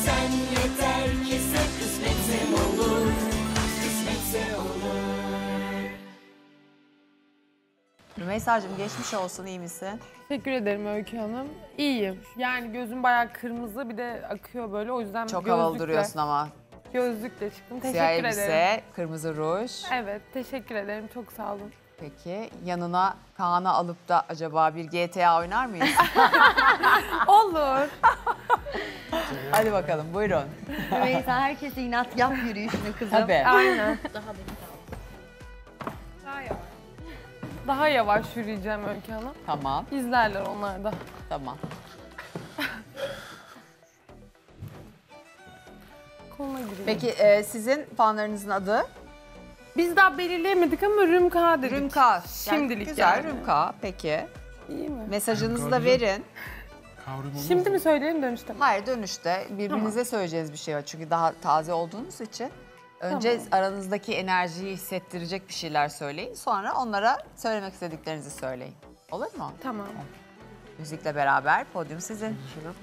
Sen yeter ki sen, kısmetse olur, kısmetse olur. Rümeysa'cığım geçmiş olsun, iyi misin? Teşekkür ederim Öykü Hanım. İyiyim. Yani gözüm bayağı kırmızı, bir de akıyor böyle, o yüzden Çok havalı duruyorsun ama. Gözlükle çıktım. Siyah Teşekkür elbise, ederim. kırmızı ruj. Evet, teşekkür ederim. Çok sağ olun. Peki yanına Kaan'ı alıp da acaba bir GTA oynar mıyız? Olur. Hadi bakalım, buyurun. Rümeysa herkese inat yap yürüyüşünü kızım. Tabii. Aynen. Daha yavaş yürüyeceğim Öykü Hanım. Tamam, İzlerler onlar da. tamam. Koluna gireyim. Peki sizin fanlarınızın adı? Biz daha belirleyemedik ama Rümka dedik. Rümka. Şimdilik güzel, yani. Rümka. Peki. İyi mi? Mesajınızı da verin. Şimdi mi söyleyelim, dönüşte mi? Hayır, dönüşte birbirinize söyleyeceğiniz bir şey var. Çünkü daha taze olduğunuz için. Önce aranızdaki enerjiyi hissettirecek bir şeyler söyleyin. Sonra onlara söylemek istediklerinizi söyleyin. Olur mu? Tamam. Müzikle beraber podyum sizin.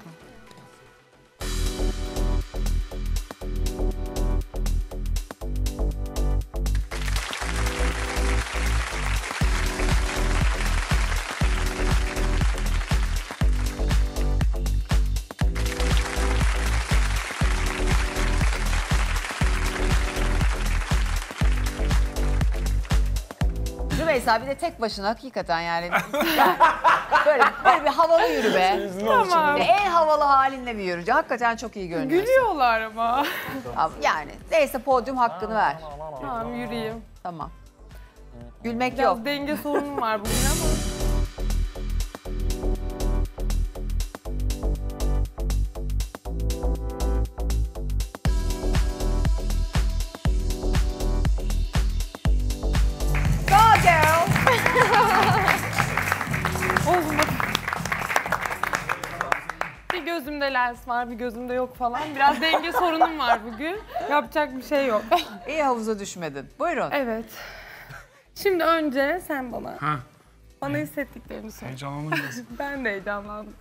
Rümeysa bir de tek başına hakikaten yani. böyle bir havalı yürü be. Tamam. En havalı halinle bir yürü. Hakikaten çok iyi görünüyorsun. Gülüyorlar ama. Yani neyse podyum hakkını ver. Tamam, yürüyeyim. Tamam. Gülmek Biraz yok. denge sorunum var bugün ama. Go girl. Olsun bak. Bir gözümde lens var, bir gözümde yok falan. Biraz denge sorunum var bugün. Yapacak bir şey yok. İyi havuza düşmedin. Buyurun. Evet. Şimdi önce sen bana, Ha, bana hissettiklerini söyle. heyecanlandım biraz. Ben de heyecanlandım.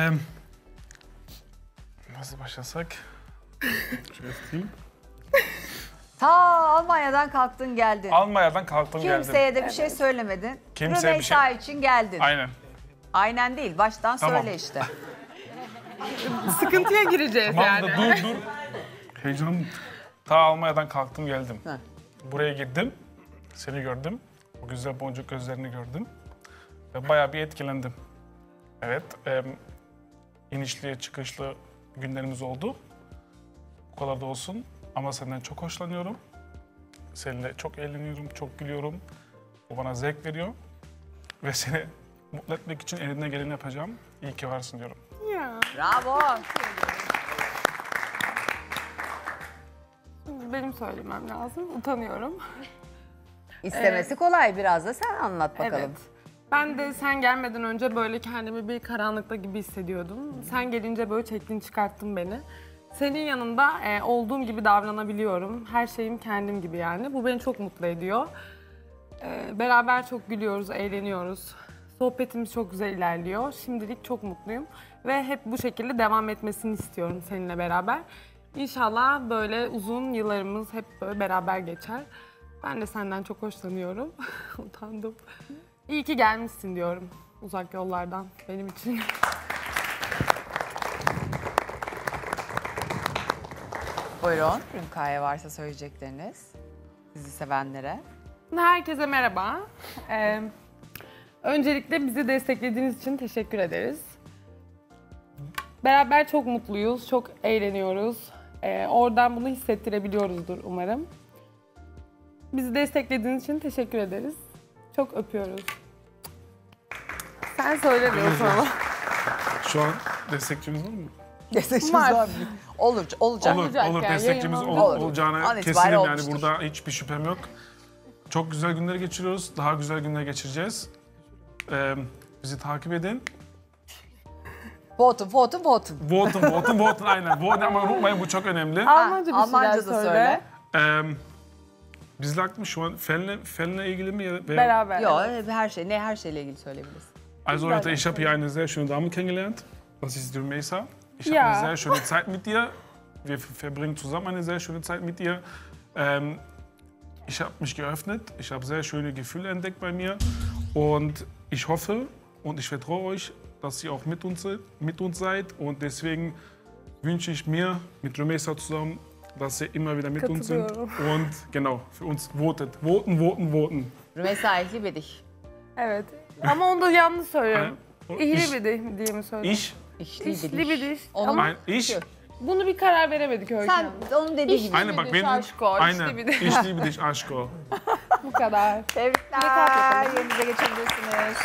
Nasıl başlasak? Şöyle tutayım. Ta Almanya'dan kalktın geldin. Almanya'dan kalktım geldim. Kimseye de bir şey söylemedin. Kimseye bir Rümeysa için geldin. Aynen. Aynen değil, baştan Tamam. söyle işte. Sıkıntıya gireceğiz Tamam yani. da dur. Heyecanım. Ta Almanya'dan kalktım geldim. Hı. Buraya girdim. Seni gördüm. O güzel boncuk gözlerini gördüm. Ve bayağı bir etkilendim. Evet. İnişli çıkışlı günlerimiz oldu. Bu kadar da olsun. Ama senden çok hoşlanıyorum. Seninle çok eğleniyorum, çok gülüyorum. O bana zevk veriyor. Ve seni mutlu etmek için elimden geleni yapacağım. İyi ki varsın diyorum. Ya. Bravo. Şimdi benim söylemem lazım. Utanıyorum. İstemesi kolay, biraz da sen anlat bakalım. Evet. Ben de sen gelmeden önce böyle kendimi bir karanlıkta gibi hissediyordum. Sen gelince böyle çektin çıkarttın beni. Senin yanında olduğum gibi davranabiliyorum. Her şeyim kendim gibi yani. Bu beni çok mutlu ediyor. Beraber çok gülüyoruz, eğleniyoruz. Sohbetimiz çok güzel ilerliyor. Şimdilik çok mutluyum. Ve hep bu şekilde devam etmesini istiyorum seninle beraber. İnşallah böyle uzun yıllarımız hep böyle beraber geçer. Ben de senden çok hoşlanıyorum. Utandım. İyi ki gelmişsin diyorum uzak yollardan benim için. Buyurun, Rümka'ya varsa söyleyecekleriniz. Sizi sevenlere. Herkese merhaba. Öncelikle bizi desteklediğiniz için teşekkür ederiz. Beraber çok mutluyuz, çok eğleniyoruz. Oradan bunu hissettirebiliyoruzdur umarım. Bizi desteklediğiniz için teşekkür ederiz. Çok öpüyoruz. Sen söyle diyorsun ama. Şu an destekçimiz var mı? Destekçimiz Var. var mı? Olacak. Olur, yani, destekçimiz yayınlandı. Olur. olacağına An itibariyle kesinim yani olmuştur. burada hiçbir şüphem yok. Çok güzel günler geçiriyoruz, daha güzel günler geçireceğiz. Bizi takip edin. Votum. Votun aynen. Vote ama unutmayın bu çok önemli. Almanca bir Almanca şeyler da söyle. Bizle aklı şu an fenle ilgili mi? Beraber. Yok, her şeyle ilgili söyleyebilirsin. Also Leute, ich habe hier eine sehr schöne Dame kennengelernt. Das ist die Rümeysa. Ich habe Ja. eine sehr schöne Zeit mit dir. Wir verbringen zusammen eine sehr schöne Zeit mit ihr. Ich habe mich geöffnet, ich habe sehr schöne Gefühle entdeckt bei mir und ich hoffe und ich vertraue euch, dass ihr auch mit uns seid und deswegen wünsche ich mir mit Rümeysa zusammen, dass ihr immer wieder mit uns sind und genau, für uns votet. Voten. Rümeysa, ich liebe dich. Evet. Ama onu da yanlış söylüyorum. Und İhli diye mi söylüyorum? ich, Ich liebe İhli dich. Ama nein, ich, bunu bir karar veremedik Öykü Sen Hanım. onun dediği gibi. eine bak dich, benim, aşko, eine, işte bir de. ich liebe dich aşko. Bu kadar. Tebrikler. Yerinize geçebilirsiniz.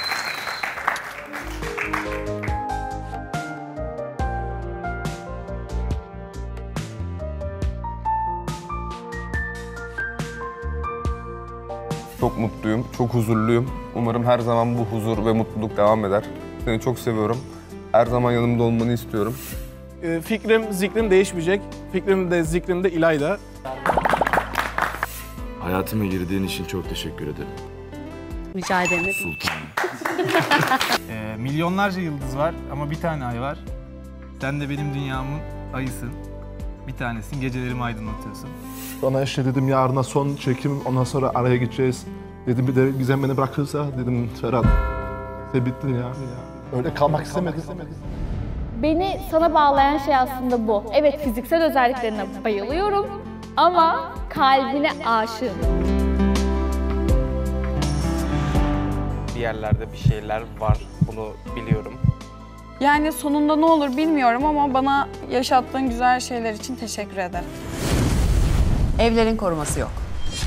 Çok mutluyum, çok huzurluyum. Umarım her zaman bu huzur ve mutluluk devam eder. Seni çok seviyorum. Her zaman yanımda olmanı istiyorum. Fikrim, zikrim değişmeyecek. Fikrim de zikrim de İlayda. Hayatıma girdiğin için çok teşekkür ederim. Rica ederim. Sultanım. Milyonlarca yıldız var ama bir tane ay var. Sen de benim dünyamın ayısın. Bir tanesin, gecelerimi aydınlatıyorsun. Ona işte dedim yarına son çekim, ondan sonra araya gideceğiz. Dedim bir de Gizem beni bırakırsa dedim Ferhat, sen bittin ya. Öyle kalmak istemedim. Beni sana bağlayan şey aslında bu. Evet, fiziksel özelliklerine bayılıyorum ama kalbine aşığım. Bir yerlerde bir şeyler var, bunu biliyorum. Yani sonunda ne olur bilmiyorum ama bana yaşattığın güzel şeyler için teşekkür ederim. Evlerin koruması yok.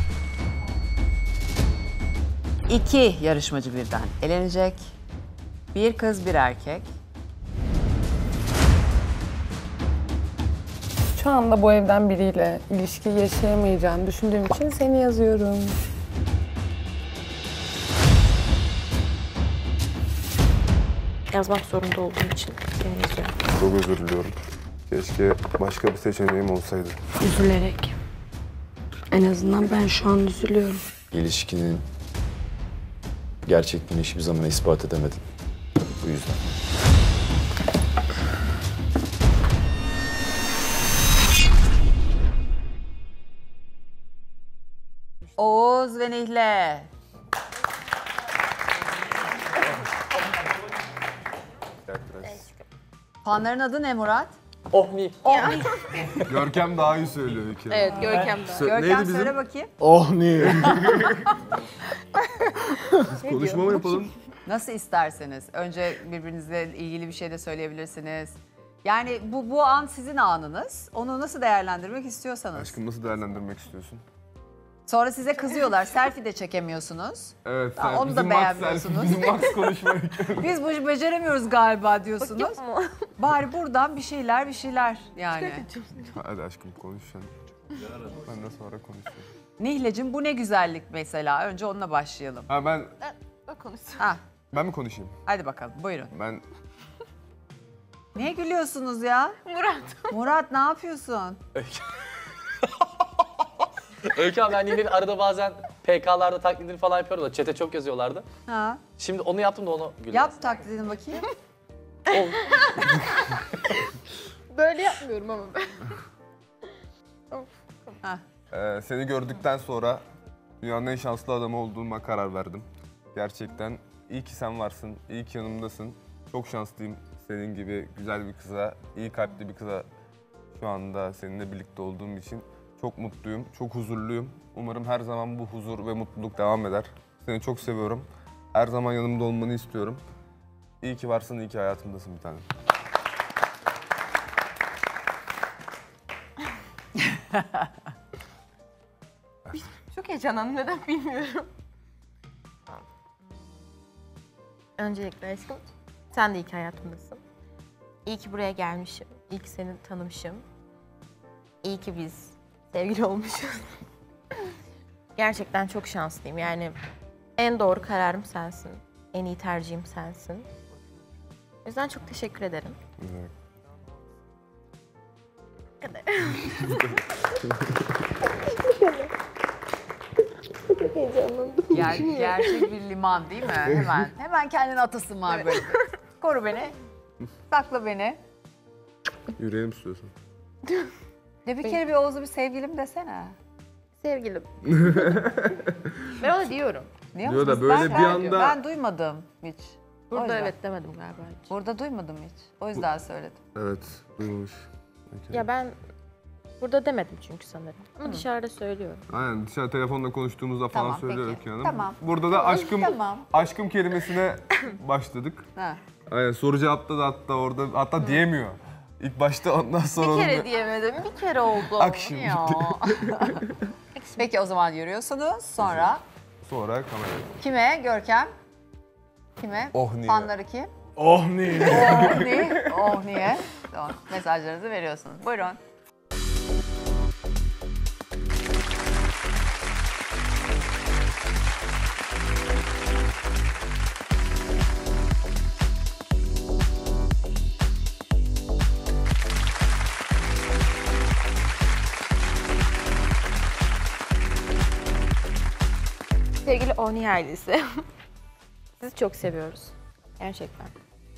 2 yarışmacı birden elenecek. 1 kız, 1 erkek. Şu anda bu evden biriyle ilişki yaşayamayacağını düşündüğüm için seni yazıyorum. Yazmak zorunda olduğum için seni yazıyorum. Çok özür diliyorum. Keşke başka bir seçeneğim olsaydı. Üzülerek. En azından ben şu an üzülüyorum. İlişkinin gerçekliğini hiçbir zaman ispat edemedin. Bu yüzden. Oğuz ve Nihle. Fanların adı ne Murat? Ohni. Görkem daha iyi söylüyor bir kere. Evet, Görkem de. Görkem söyle bakayım. Oh ne? Konuşma mı yapalım? Nasıl isterseniz. Önce birbirinizle ilgili bir şey de söyleyebilirsiniz. Yani bu an sizin anınız. Onu nasıl değerlendirmek istiyorsanız. Aşkım nasıl değerlendirmek istiyorsun? Sonra size kızıyorlar. Selfie de çekemiyorsunuz. Evet, Ha, onu da beğenmiyorsunuz. Bizim Max konuşmayı. Biz bu işi beceremiyoruz galiba diyorsunuz. Bari buradan bir şeyler yani. Hadi aşkım konuş sen. Ben de sonra konuşayım. Nihlecim bu ne güzellik mesela. Önce onunla başlayalım. Ha ben Ha, mi konuşayım? hadi bakalım buyurun. Ben Niye gülüyorsunuz ya? Murat ne yapıyorsun? Öykü abi ben yine arada bazen PK'larda taklidini falan yapıyorum da chat'e çok yazıyorlardı. Ha, Şimdi onu yaptım da onu güldüm. yap taklidini bakayım. Böyle yapmıyorum ama ben. seni gördükten sonra dünyanın en şanslı adamı olduğuma karar verdim. Gerçekten iyi ki sen varsın, iyi ki yanımdasın. Çok şanslıyım senin gibi güzel bir kıza, iyi kalpli bir kıza şu anda seninle birlikte olduğum için. Çok mutluyum, çok huzurluyum. Umarım her zaman bu huzur ve mutluluk devam eder. Seni çok seviyorum. Her zaman yanımda olmanı istiyorum. İyi ki varsın, iyi ki hayatımdasın bir tanem. Çok heyecanlandım, neden bilmiyorum. Öncelikle aşkım, sen de iyi ki hayatımdasın. İyi ki buraya gelmişim, iyi ki seni tanımışım. İyi ki biz sevgili olmuşuz. Gerçekten çok şanslıyım. Yani en doğru kararım sensin. En iyi tercihim sensin. O yüzden çok teşekkür ederim. Evet. Gerçek bir liman değil mi? Hemen kendine atasın var böyle. Koru beni. Sakla beni. Yüreğim istiyorsun. Ne bir kere bir Oğuz'u bir sevgilim desene. Sevgilim. Ben ona diyorum. Diyor da böyle bir anda... Ben duymadım hiç. Burada evet demedim galiba hiç. Burada duymadım hiç. O yüzden söyledim. Evet, duymamış. Ya ben burada demedim çünkü sanırım. Ama dışarıda söylüyorum. Aynen, dışarı telefonla konuştuğumuzda falan Tamam, söylüyor peki. Öykü Hanım. Tamam. Burada da aşkım, Tamam. aşkım kelimesine başladık. Ha. Aynen, soru cevapta da hatta diyemiyor. İlk başta ondan sonra... Bir kere diyemedim, bir kere oldu. Akşam. Ya. Peki o zaman yürüyorsunuz. Sonra Sonra kamera. kime? Görkem? Kime? Oh niye? Fanları kim? Oh ne? Oh niye? Oh niye? Tamam. Mesajlarınızı veriyorsunuz. Buyurun. Sevgili Oni ailesi. Sizi çok seviyoruz. Gerçekten.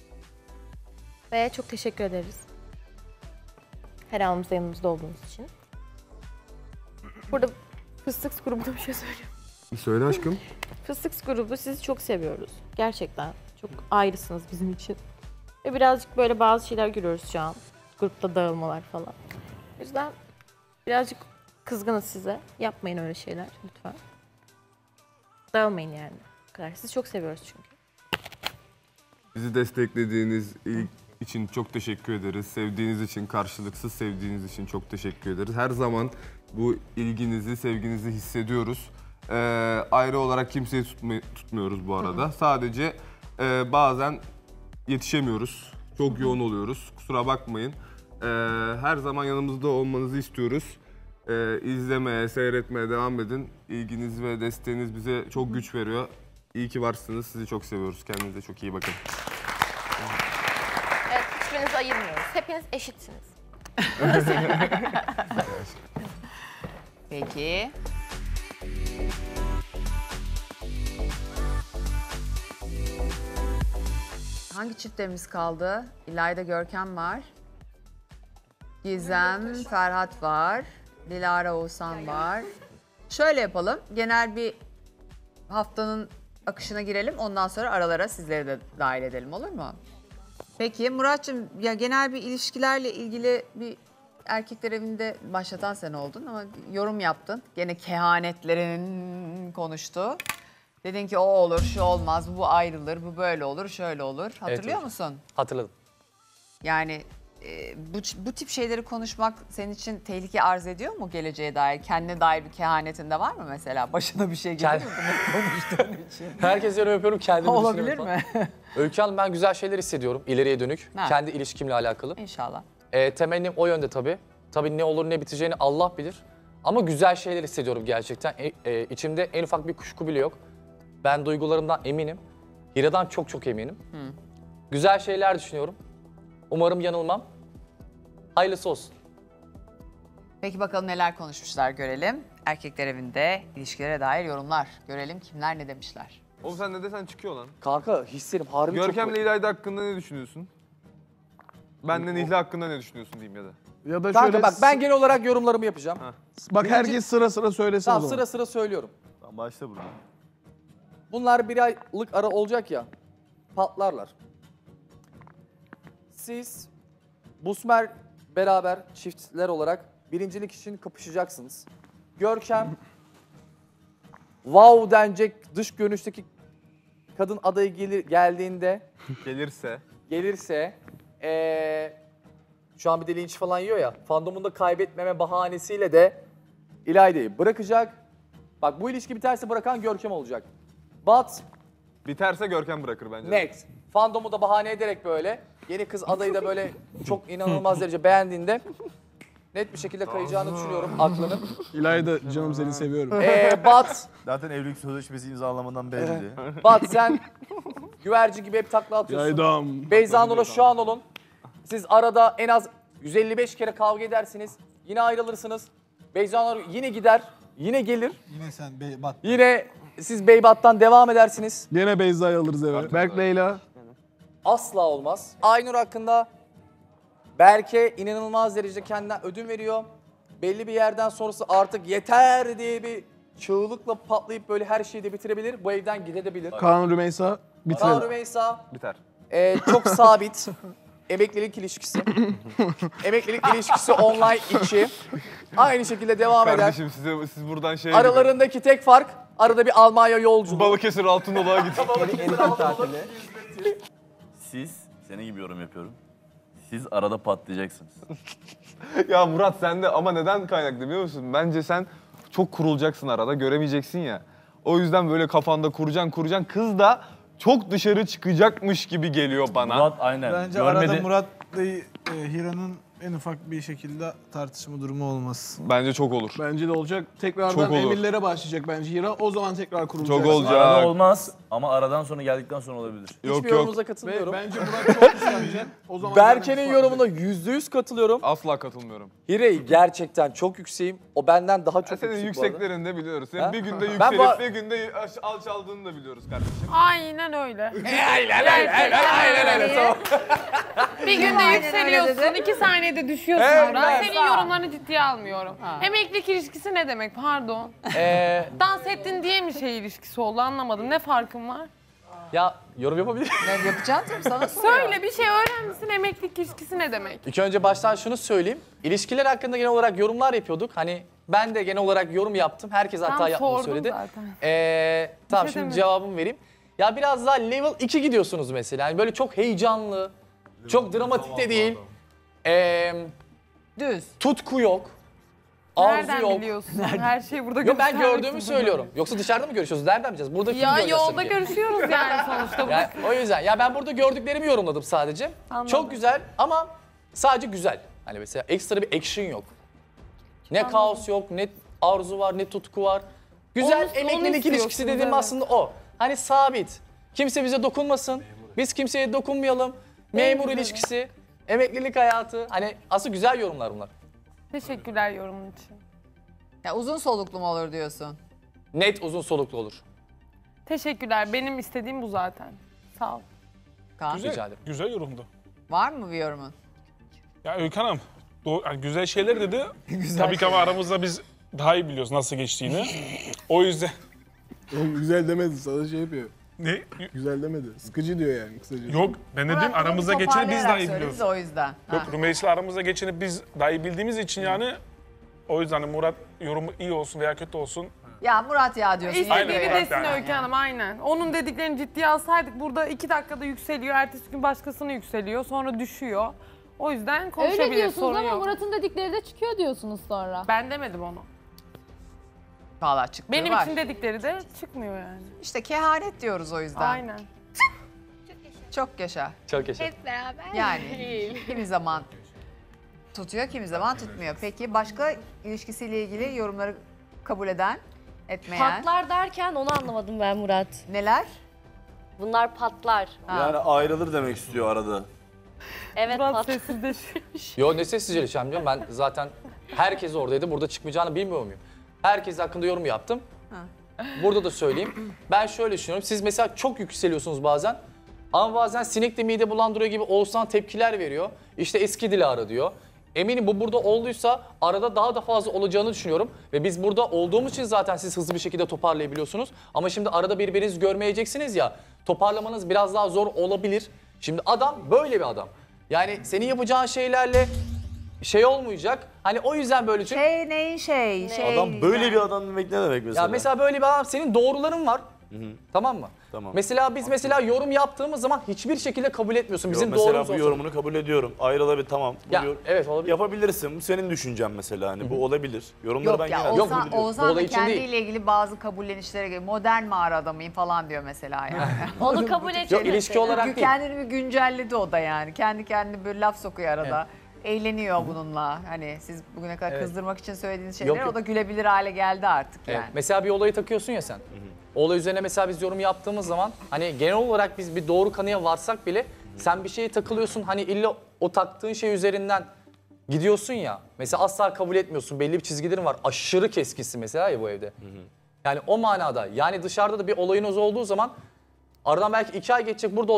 Ve çok teşekkür ederiz. Her anımızda yanımızda olduğunuz için. Burada Fıstık grubuna bir şey söylüyorum. Söyle aşkım. Fıstık grubu sizi çok seviyoruz. Gerçekten. Çok ayrısınız bizim için. Ve birazcık böyle bazı şeyler görüyoruz şu an. Grupta dağılmalar falan. O yüzden birazcık kızgınız size. Yapmayın öyle şeyler lütfen. Dağılmayın yani. Bu kadar. Sizi çok seviyoruz çünkü. Bizi desteklediğiniz için çok teşekkür ederiz. Sevdiğiniz için, karşılıksız sevdiğiniz için çok teşekkür ederiz. Her zaman bu ilginizi, sevginizi hissediyoruz. Ayrı olarak kimseyi tutmuyoruz bu arada. Sadece bazen yetişemiyoruz. Çok yoğun oluyoruz. Kusura bakmayın. Her zaman yanımızda olmanızı istiyoruz. İzlemeye, seyretmeye devam edin. İlginiz ve desteğiniz bize çok güç veriyor. İyi ki varsınız. Sizi çok seviyoruz. Kendinize çok iyi bakın. Evet, hiçbirinizi ayırmıyoruz. Hepiniz eşitsiniz. Peki. Hangi çiftlerimiz kaldı? İlayda Görkem var. Gizem, Ferhat var. Dilara Oğuzhan var. Şöyle yapalım. Genel bir haftanın akışına girelim. Ondan sonra aralara sizleri de dahil edelim, olur mu? Peki Muratcığım, ya genel bir ilişkilerle ilgili bir erkekler evinde başlatan sen oldun ama yorum yaptın. Gene kehanetlerin konuştu. Dedin ki o olur, şu olmaz, bu ayrılır, bu böyle olur, şöyle olur. Hatırlıyor Evet, musun? Hatırladım. Yani bu tip şeyleri konuşmak senin için tehlike arz ediyor mu geleceğe dair? Kendine dair bir kehanetin de var mı mesela? Başına bir şey gelir mi bunu konuştuğun için? Herkese öpüyorum, kendimi Olabilir düşünüyorum mi? Öykü Hanım, ben güzel şeyler hissediyorum ileriye dönük. Ha. Kendi ilişkimle alakalı. İnşallah. Temennim o yönde tabii. Tabii ne olur ne biteceğini Allah bilir. Ama güzel şeyler hissediyorum gerçekten. İçimde en ufak bir kuşku bile yok. Ben duygularımdan eminim. Hira'dan çok eminim. Güzel şeyler düşünüyorum. Umarım yanılmam. Hayırlısı olsun. Peki bakalım neler konuşmuşlar görelim. Erkekler evinde ilişkilere dair yorumlar. Görelim kimler ne demişler. Oğlum sen ne desen çıkıyor lan. Kanka hislerim harbi çok... Görkem'le İlayda hakkında ne düşünüyorsun? Benden Nihle hakkında ne düşünüyorsun diyeyim ya da. Ya da Kanka şöyle bak, ben genel olarak yorumlarımı yapacağım. bak herkes sıra sıra söylesin Tamam, o zaman. sıra sıra söylüyorum. Tamam, başla buradan. Bunlar bir aylık ara olacak ya, patlarlar. Siz Busmer beraber çiftler olarak birincilik için kapışacaksınız. Görkem, wow denecek dış görünüşteki kadın adayı geldiğinde gelirse şu an bir de linç falan yiyor ya, fandomunda kaybetmeme bahanesiyle de İlayda'yı bırakacak. Bak, bu ilişki biterse bırakan Görkem olacak. But biterse Görkem bırakır bence. next. Fandomu da bahane ederek böyle yeni kız adayı da böyle çok inanılmaz derece beğendiğinde net bir şekilde kayacağını düşünüyorum aklının. İlayda canım, seni seviyorum. But Zaten evlilik sözleşmesi imzalamadan belli. But sen güvercin gibi hep takla atıyorsun. İlayda'm. Beyza Nur'la şu an olun. Siz arada en az 155 kere kavga edersiniz. Yine ayrılırsınız. Beyza Nur yine gider, yine gelir. Yine sen bak. Yine siz Beybat'tan devam edersiniz. Gene Beyza'yı alırız eve. Berk Leyla. Asla olmaz. Aynur hakkında Berke inanılmaz derecede kendinden ödün veriyor. Belli bir yerden sonrası artık yeter diye bir çığlıkla patlayıp böyle her şeyi de bitirebilir. Bu evden gidebilir. Kaan Rümeysa bitirelim. Kaan Rümeysa Biter. çok sabit. Emeklilik ilişkisi. Emeklilik ilişkisi online 2. Aynı şekilde devam eder. Kardeşim siz buradan şey Aralarındaki tek fark arada bir Almanya yolculuğu. Balıkesir Altındoluk'a gidin. Siz, senin gibi yorum yapıyorum. Siz arada patlayacaksınız. Ya Murat sen de ama neden kaynaklı biliyor musun? Bence sen çok kurulacaksın arada, göremeyeceksin ya. O yüzden böyle kafanda kuracaksın. Kız da çok dışarı çıkacakmış gibi geliyor bana. Murat aynen. Bence arada Murat'la Hira'nın en ufak bir şekilde tartışma durumu olmaz. Bence çok olur. Bence de olacak. Tekrardan Çok olur. emirlere başlayacak bence Hira. O zaman tekrar kurulacak. Çok olacak. Arada olmaz ama aradan sonra geldikten sonra olabilir. Hiçbir yorumunuza katılmıyorum. Bence Murat çok kıskanacak. O zaman Berke'nin yorumuna %100 katılıyorum. Asla katılmıyorum. Hire'yi gerçekten çok yükseğim. O benden daha çok Senin yüksek bu arada. yükseklerini de biliyoruz. Senin Ha? bir günde Ben yükselip bir günde alçaldığını da biliyoruz kardeşim. Aynen öyle. Aynen öyle. Tamam. Bir günde Aynen yükseliyorsun, öyle 2 saniyede düşüyorsun Evet. oradan. Senin yorumlarını ciddiye almıyorum. Emeklilik ilişkisi ne demek? Pardon. Dans ettin diye mi şey ilişkisi oldu anlamadım. Ne farkın var? Ya yorum yapabilir Ne yapacağım tabii sana soruyorum. Söyle bir şey öğrenmişsin, emeklilik ilişkisi ne demek? İlk önce baştan şunu söyleyeyim. İlişkiler hakkında genel olarak yorumlar yapıyorduk. Hani ben de genel olarak yorum yaptım. Herkes hata Tam yaptığını sordum söyledi. zaten. Tamam şey şimdi demedim. cevabımı vereyim. Ya biraz daha level 2 gidiyorsunuz mesela. Yani böyle çok heyecanlı, çok dramatik de değil. Düz. Tutku yok. Arzu Nereden yok. biliyorsun? Her şeyi burada Yok ben göstermek gördüğümü için söylüyorum. Yoksa dışarıda mı görüşüyoruz? Nereden bileceğiz? Burada kim Ya görüyorsun yolda diye. görüşüyoruz yani sonuçta. Ya, o yüzden ya ben burada gördüklerimi yorumladım sadece. Anladım. Çok güzel ama sadece güzel. Hani mesela ekstra bir action yok. Ne kaos yok, ne arzu var, ne tutku var. Güzel Onu emeklilik ilişkisi istiyorsunuz, dediğim evet. aslında o. Hani sabit. Kimse bize dokunmasın. Biz kimseye dokunmayalım. Memur güzel. ilişkisi, emeklilik hayatı. Hani aslında güzel yorumlar bunlar. Teşekkürler yorumun için. Ya uzun soluklu mu olur diyorsun? Net uzun soluklu olur. Teşekkürler. Benim istediğim bu zaten. Sağ ol. Kaan, Rica Güzel, ederim. güzel yorumdu. var mı bir yorumun? Ya Öykü Hanım, yani güzel şeyler dedi. Tabii ki ama aramızda biz daha iyi biliyoruz nasıl geçtiğini. O yüzden... Güzel demedi. Sana şey yapıyor. Ne? Güzel demedi. Sıkıcı diyor yani kısaca. Yok, ben dedim aramızda geçeni biz daha iyi biliyoruz. biliyoruz. O yüzden. Yok, Ha. Rümeysa'yla aramızda geçeni biz daha iyi bildiğimiz için yani o yüzden hani Murat yorumu iyi olsun veya kötü olsun. Ya Murat ya diyorsun. Aynen, İstediğini Murat desin yani. Öykü Hanım aynen. Onun dediklerini ciddiye alsaydık burada 2 dakikada yükseliyor. Ertesi gün başkasını yükseliyor. Sonra düşüyor. O yüzden konuşabiliriz. Öyle diyorsunuz sorun ama yok. Murat'ın dedikleri de çıkıyor diyorsunuz sonra. Ben demedim onu. Valla çıktı Benim var. için dedikleri de çıkmıyor yani. İşte kehanet diyoruz o yüzden. Aynen. Çok yaşa. Çok yaşa. Hep beraber. Yani kimi zaman tutuyor, kimi zaman tutmuyor. Peki başka ilişkisiyle ilgili yorumları kabul eden, etmeyen Patlar derken onu anlamadım ben Murat. neler? Bunlar patlar. Yani ayrılır demek istiyor arada. Evet Murat patlar. sessizleşmiş. Yo ne sessizleşeceğim diyorum. Ben zaten herkes oradaydı. Burada çıkmayacağını bilmiyor muyum? Herkes hakkında yorum yaptım. Burada da söyleyeyim. Ben şöyle düşünüyorum. Siz mesela çok yükseliyorsunuz bazen. Ama bazen sinek de mide bulandırıyor gibi Oğuzhan tepkiler veriyor. İşte eski Dilara diyor. Eminim bu burada olduysa arada daha da fazla olacağını düşünüyorum. Ve biz burada olduğumuz için zaten siz hızlı bir şekilde toparlayabiliyorsunuz. Ama şimdi arada birbirinizi görmeyeceksiniz ya. Toparlamanız biraz daha zor olabilir. Şimdi adam böyle bir adam. Yani senin yapacağın şeylerle şey olmayacak. Hani o yüzden böyle çünkü... Şey neyin şey? Adam böyle bir adam demek ne demek mesela? Ya mesela böyle bir adam senin doğruların var. Tamam mı? Tamam. Mesela biz mesela yorum yaptığımız zaman hiçbir şekilde kabul etmiyorsun. Bizim mesela doğrumuz bu olsun. yorumunu kabul ediyorum. Ayrılabilir tamam. Bu Ya, evet olabilir. Yapabilirsin. Bu senin düşüncen mesela hani bu olabilir. Yorumları ben Yok ya genelde kabul ediyorum. Oğuzhan Olay da için değil. kendiyle ilgili bazı kabullenişlere geliyor. Modern mağara adamıyım falan diyor mesela yani. Onu kabul ediyor. Yok ilişki olarak değil. Kendini bir güncelledi o da yani. Kendi kendine böyle laf sokuyor arada. Eğleniyor bununla. Hani siz bugüne kadar Evet. kızdırmak için söylediğiniz şeyler Yok. o da gülebilir hale geldi artık yani. Evet. Mesela bir olayı takıyorsun ya sen. O olay üzerine mesela biz yorum yaptığımız zaman hani genel olarak biz bir doğru kanıya varsak bile sen bir şeye takılıyorsun. Hani illa o taktığın şey üzerinden gidiyorsun ya. Mesela asla kabul etmiyorsun. Belli bir çizgilerin var. Aşırı keskinsin mesela ya bu evde. Yani o manada yani dışarıda da bir olayınız olduğu zaman aradan belki 2 ay geçecek burada olacağız.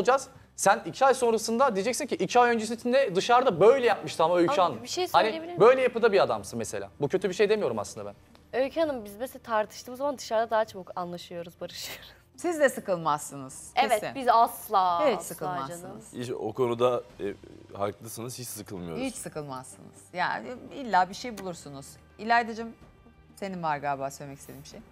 Sen 2 ay sonrasında diyeceksin ki 2 ay öncesinde dışarıda böyle yapmıştı ama Öykü Abi, Hanım. bir şey söyleyebilir miyim? Böyle yapıda bir adamsın mesela. Bu kötü bir şey demiyorum aslında ben. Öykü Hanım biz mesela tartıştığımız zaman dışarıda daha çabuk anlaşıyoruz, barışıyoruz. Siz de sıkılmazsınız. Evet kesin. biz asla. Hiç asla sıkılmazsınız. canım. Hiç o konuda haklısınız, hiç sıkılmıyoruz. Hiç sıkılmazsınız. Yani illa bir şey bulursunuz. İlaydacığım senin var galiba söylemek istediğin bir şey.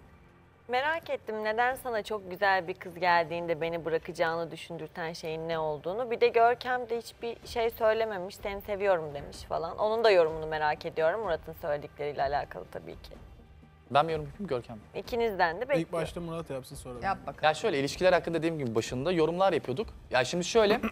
Merak ettim neden sana çok güzel bir kız geldiğinde beni bırakacağını düşündürten şeyin ne olduğunu. Bir de Görkem de hiçbir şey söylememiş, seni seviyorum demiş falan. Onun da yorumunu merak ediyorum Murat'ın söyledikleriyle alakalı tabii ki. Ben mi yorum yapayım Görkem? İkinizden de bekliyorum. İlk başta Murat yapsın sonra. Yap bakalım. Ya şöyle ilişkiler hakkında dediğim gibi başında yorumlar yapıyorduk. Ya şimdi şöyle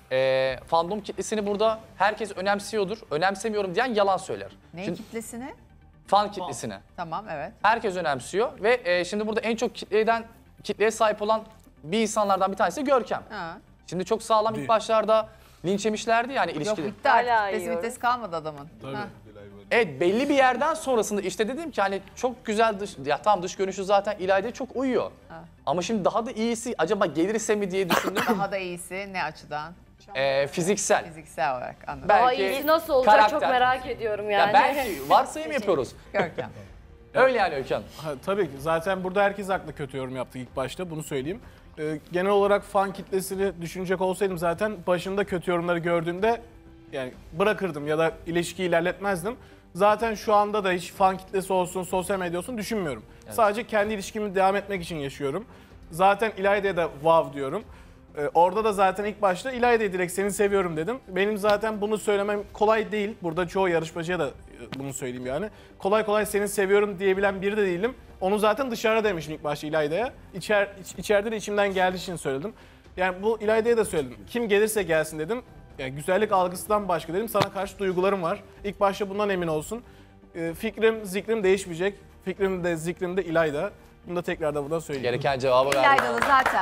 fandom kitlesini burada herkes önemsiyordur. Önemsemiyorum diyen yalan söyler. Neyin Şimdi, kitlesini? fan kitlesini. Tamam evet. Herkes önemsiyor ve şimdi burada en çok kitleye sahip olan bir insanlardan bir tanesi Görkem. Ha. Şimdi çok sağlam ilk başlarda linç yemişlerdi yani Yok ilişkide. bitti artık. Hala Kitlesi yiyorum. vitesi kalmadı adamın. Tabii. Ha. Evet belli bir yerden sonrasında işte dedim ki hani çok güzel ya tamam dış görünüşü zaten İlayda'ya çok uyuyor. Ha. Ama şimdi daha da iyisi acaba gelirse mi diye düşündüm. Daha da iyisi ne açıdan? Fiziksel. Fiziksel olarak anladım. Belki Daha iyisi nasıl olacak karakter. çok merak ediyorum yani. Ya belki varsayım yapıyoruz. Görkem. Öyle yani Öykü Hanım. Ha, tabii ki. Zaten burada herkes haklı kötü yorum yaptı ilk başta. Bunu söyleyeyim. Genel olarak fan kitlesini düşünecek olsaydım zaten başında kötü yorumları gördüğümde yani bırakırdım ya da ilişkiyi ilerletmezdim. Zaten şu anda da hiç fan kitlesi olsun, sosyal medya olsun düşünmüyorum. Evet. Sadece kendi ilişkimi devam etmek için yaşıyorum. Zaten İlayda'ya da wow diyorum. Orada da zaten ilk başta İlayda'yı direkt seni seviyorum dedim. Benim zaten bunu söylemem kolay değil. Burada çoğu yarışmacıya da bunu söyleyeyim yani. Kolay kolay seni seviyorum diyebilen biri de değilim. Onu zaten dışarıda demişim ilk başta İlayda'ya. İçeride de içimden geldiği için söyledim. Yani bu İlayda'ya da söyledim. Kim gelirse gelsin dedim. Yani güzellik algısından başka dedim. Sana karşı duygularım var. İlk başta bundan emin olsun. Fikrim, zikrim değişmeyecek. Fikrim de zikrim de İlayda. Bunu da tekrar da buradan söyleyeyim. Gereken cevabı verdim. İlaydalı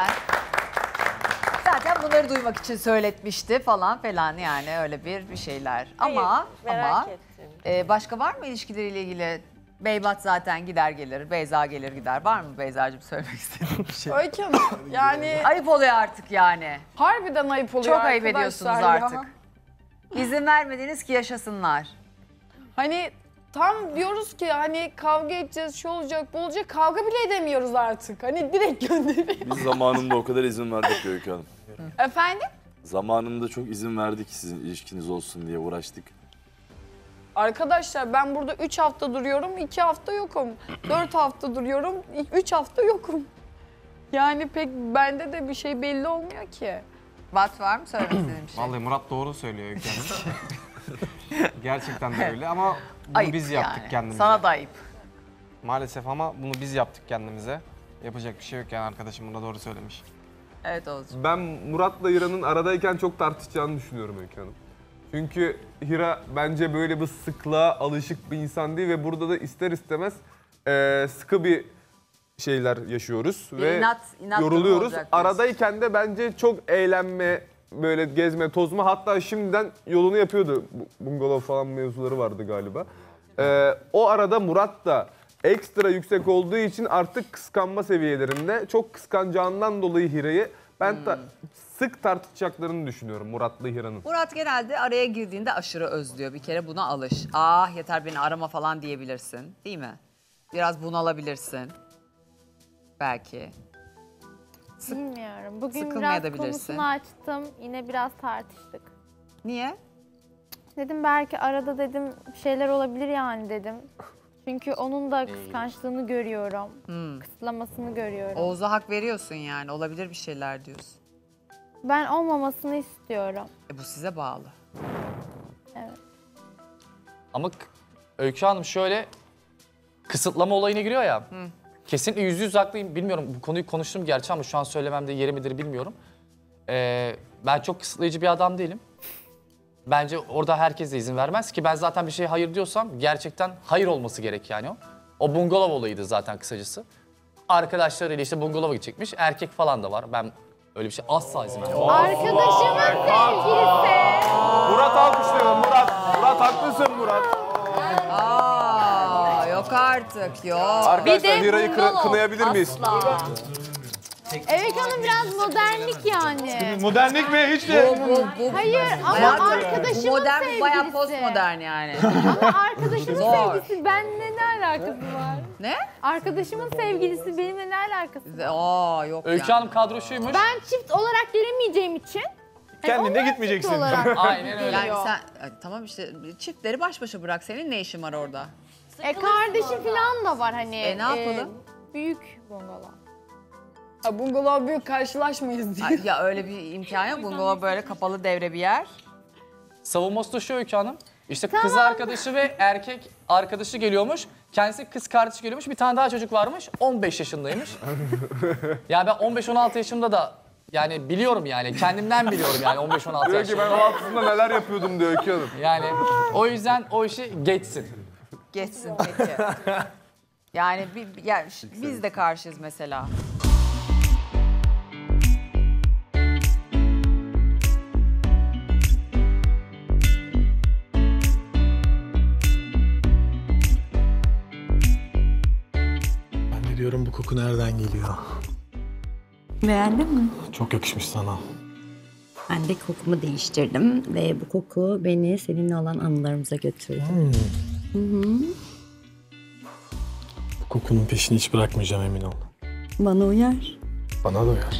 zaten bunları duymak için söyletmişti falan falan yani öyle bir şeyler. Ama merak ettim. Başka var mı ilişkileriyle ilgili? Beybat zaten gider gelir, Beyza gelir gider. Var mı Beyza'cığım söylemek istediğin bir şey? Öykü Hanım yani Ayıp oluyor artık yani. harbiden ayıp oluyor Çok ayıp arkadaşlar ediyorsunuz ya. artık. İzin vermediniz ki yaşasınlar. Hani tam diyoruz ki hani kavga edeceğiz, şu olacak, bu olacak. Kavga bile edemiyoruz artık. Hani direkt gönderiyor. Biz zamanında o kadar izin verdik Öykü Hanım. Efendim? Zamanında çok izin verdik sizin ilişkiniz olsun diye uğraştık. Arkadaşlar ben burada 3 hafta duruyorum, 2 hafta yokum. 4 hafta duruyorum, 3 hafta yokum. Yani pek bende de bir şey belli olmuyor ki. Bat var mı söylemek istediğin bir şey? Vallahi Murat doğru söylüyor Öykü Hanım. Gerçekten de öyle ama bunu Ayıp biz yaptık yani. kendimize. Sana da ayıp. Maalesef ama bunu biz yaptık kendimize. Yapacak bir şey yok yani arkadaşım buna doğru söylemiş. Evet Oğuzcuğum. Ben Murat'la Hira'nın aradayken çok tartışacağını düşünüyorum Öykü Hanım. Çünkü Hira bence böyle bir sıklığa alışık bir insan değil ve burada da ister istemez sıkı bir şeyler yaşıyoruz Bir ve inat durumu yoruluyoruz. olacak diyorsun. Aradayken de bence çok eğlenme, böyle gezme, tozma, hatta şimdiden yolunu yapıyordu. Bungalov falan mevzuları vardı galiba. O arada Murat da ekstra yüksek olduğu için artık kıskanma seviyelerinde, çok kıskanacağından dolayı Hira'yı ben sık tartışacaklarını düşünüyorum Murat'la Hira'nın. Murat genelde araya girdiğinde aşırı özlüyor. Bir kere buna alış. Ah yeter beni arama falan diyebilirsin. Değil mi? Biraz bunalabilirsin. Belki. Bilmiyorum. Bugün biraz Sıkılmayabilirsin. konusunu açtım. Yine biraz tartıştık. Niye? Dedim belki arada dedim bir şeyler olabilir yani dedim. Çünkü onun da kıskançlığını görüyorum. Kısıtlamasını görüyorum. Oğuz'a hak veriyorsun yani. Olabilir bir şeyler diyorsun. Ben olmamasını istiyorum. Bu size bağlı. Evet. Ama Öykü Hanım şöyle kısıtlama olayına giriyor ya. Kesinlikle %100 haklıyım. Bilmiyorum bu konuyu konuştum gerçi ama şu an söylememde yeri midir bilmiyorum. Ben çok kısıtlayıcı bir adam değilim. Bence orada herkes de izin vermez ki ben zaten bir şeye hayır diyorsam gerçekten hayır olması gerek yani o. O bungalov olayıydı zaten kısacası. Arkadaşlarıyla işte bungalova gidecekmiş. Erkek falan da var. Ben öyle bir şey asla izin vermem. Arkadaşımın sevgilisi. Murat alkışlayalım Murat. Murat haklısın Murat. Aa, yok artık yok. Arkadaşlar Hira'yı kınayabilir miyiz? Evet Hanım biraz modernlik yani. Modernlik mi? Hiç de. Hayır ama Hayatım, arkadaşımın bu modern, bu bayağı sevgilisi. postmodern yani. Ama arkadaşımın Zor. sevgilisi benimle ne alakası var? Ne? Arkadaşımın sevgilisi benimle ne alakası var? Aa yok Öykü Hanım kadroşuymuş. Ben çift olarak gelemeyeceğim için. Kendin de gitmeyeceksin. Çift olarak Aynen öyle. Yani sen tamam işte çiftleri baş başa bırak. Senin ne işin var orada? Kardeşim falan da var hani. Ne yapalım? Büyük bungalov. Ha, bungalov büyük karşılaşmayız diye. Ay, ya öyle bir imkan yok. Bungalov böyle kapalı devre bir yer. Savunması da şu Öykü Hanım. İşte kız arkadaşı ve erkek arkadaşı geliyormuş. Kendisi kız kardeşi geliyormuş. Bir tane daha çocuk varmış. 15 yaşındaymış. Yani ben 15-16 yaşımda da yani biliyorum yani. Kendimden biliyorum yani 15-16 yaşında. Diyor ki ben o altında neler yapıyordum diyor Öykü Hanım. Yani o yüzden o işi geçsin. Geçsin peki. Yani biz de karşıyız mesela. Ben de diyorum bu koku nereden geliyor? Beğendin mi? Çok yakışmış sana. Ben de kokumu değiştirdim ve bu koku beni seninle olan anılarımıza götürdü. Hı hı. Bu kokunun peşini hiç bırakmayacağım emin ol. Bana uyar. Bana da uyar.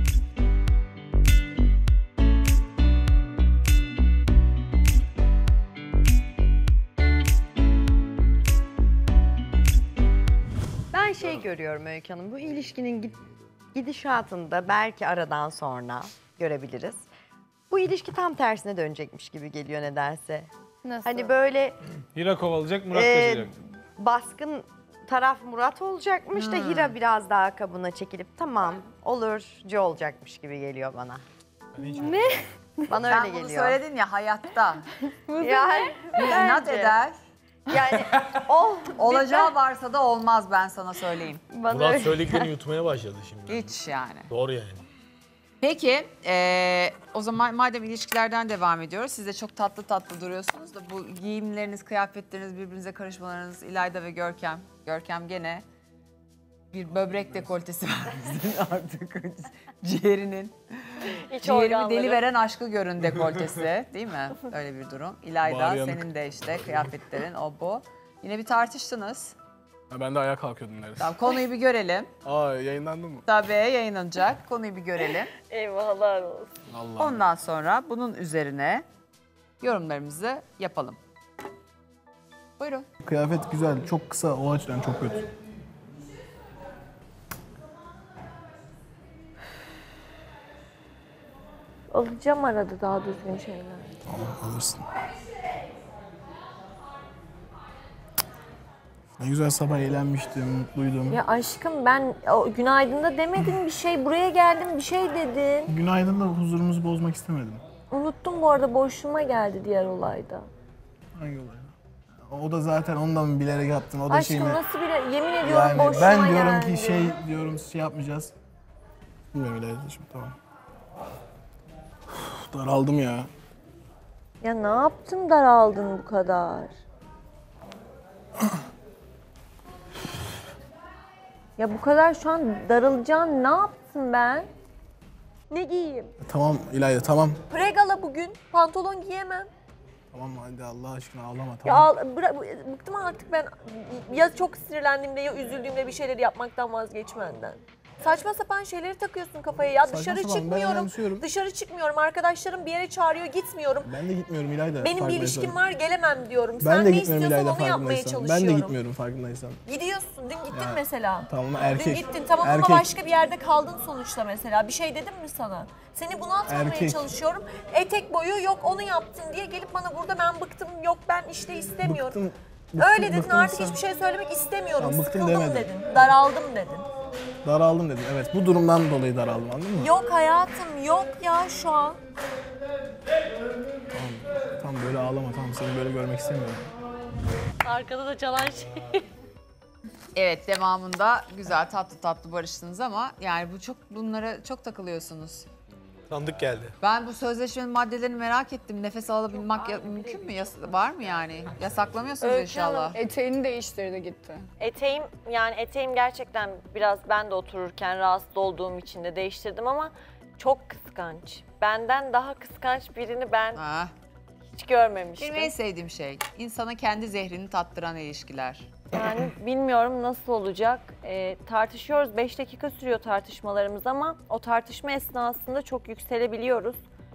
Ben şey görüyorum Öykü Hanım, bu ilişkinin gidişatında belki aradan sonra görebiliriz. Bu ilişki tam tersine dönecekmiş gibi geliyor nedense. Nasıl? Hani böyle Hira kovalayacak, Murat kaçacak. baskın taraf Murat olacakmış da Hira biraz daha kabına çekilip tamam olurcu olacakmış gibi geliyor bana. Ne? Bana Sen öyle bunu geliyor. söyledin ya hayatta. Yani İnat bence. eder. Yani Olacağı varsa da olmaz ben sana söyleyeyim. Murat söylediklerini yutmaya başladı şimdi. Hiç yani. Doğru yani. Peki o zaman madem ilişkilerden devam ediyoruz. Siz de çok tatlı tatlı duruyorsunuz da bu giyimleriniz, kıyafetleriniz, birbirinize karışmalarınız İlayda ve Görkem. Görkem gene bir böbrek dekoltesi var sizin artık ciğerinin. Ciğerimi deli veren aşkı görün dekoltesi değil mi? Öyle bir durum. İlayda Bağıryanık. senin de işte kıyafetlerin o bu. Yine bir tartıştınız. Ben de ayağa kalkıyordum neredeyse. Tamam konuyu bir görelim. Aa yayınlandı mı? Tabii yayınlanacak. Konuyu bir görelim. Eyvahlar olsun. Allah. Ondan sonra bunun üzerine yorumlarımızı yapalım. Buyurun. Kıyafet güzel, çok kısa, o açıdan çok kötü. Alacağım arada daha düzgün şeyler. Tamam, alırsın. Ne güzel sabah eğlenmiştim, mutluydum. Ya aşkım ben o günaydın'da demedin bir şey, buraya geldim bir şey dedin. Günaydın da huzurumuzu bozmak istemedim. Unuttum bu arada, boşluğuma geldi diğer olayda. Hangi olay? O da zaten ondan mı bilerek yaptın, o da Aşkım şey mi? nasıl bile, yemin ediyorum Yani boşluğuma ben diyorum geldi. ki şey yapmayacağız. Bilmiyorum İlayda şimdi tamam. Daraldım ya. Ya ne yaptın daraldın bu kadar? Ya bu kadar şu an darılacağım, ne yaptım ben? Ne giyeyim? Tamam İlayda tamam. Pregala bugün, pantolon giyemem. Tamam hadi Allah aşkına ağlama Ya tamam. bıktım artık ben, ya çok sinirlendiğimde ya üzüldüğümde bir şeyleri yapmaktan vazgeçmenden. Saçma sapan şeyleri takıyorsun kafaya ya. Saçma Dışarı sapan, ben çıkmıyorum. önemsiyorum. Dışarı çıkmıyorum. Arkadaşlarım bir yere çağırıyor, gitmiyorum. Ben de gitmiyorum İlayda. Benim bir farkındaysan. ilişkim var, gelemem diyorum. Ben Sen de ne gitmiyorum istiyorsan İlayda onu yapmaya farkındaysan. çalışıyorum. Ben de gitmiyorum farkındaysan. Gidiyorsun. Dün gittin Ya, mesela. tamam ama erkek. Dün gittin tamam Erkek. ama başka bir yerde kaldın sonuçta mesela. Bir şey dedim mi sana? Seni bunaltmamaya Erkek. çalışıyorum. Etek boyu yok onu yaptın diye gelip bana burada ben bıktım, yok ben işte istemiyorum. Öyle dedin, artık hiçbir şey söylemek istemiyorum. Tamam, bıktım Sıkıldım demedim. dedin. Daraldım dedin. Daraldım dedim. Evet bu durumdan dolayı daraldım anladın mı? Yok hayatım yok ya şu an. Tamam böyle ağlama tamam seni böyle görmek istemiyorum. Arkada da çalan şey. Evet devamında güzel tatlı tatlı barıştınız ama yani bunlara çok takılıyorsunuz. Tanıdık geldi. Ben bu sözleşmenin maddelerini merak ettim. Nefes alabilmek mümkün mü? Var mı yani? Yasaklamıyorsunuz inşallah. Eteğini değiştirdi gitti. Eteğim gerçekten biraz ben de otururken rahatsız olduğum için de değiştirdim ama çok kıskanç. Benden daha kıskanç birini ben hiç görmemiştim. Benim en sevdiğim şey insana kendi zehrini tattıran ilişkiler. Yani bilmiyorum nasıl olacak. Tartışıyoruz. 5 dakika sürüyor tartışmalarımız ama o tartışma esnasında çok yükselebiliyoruz.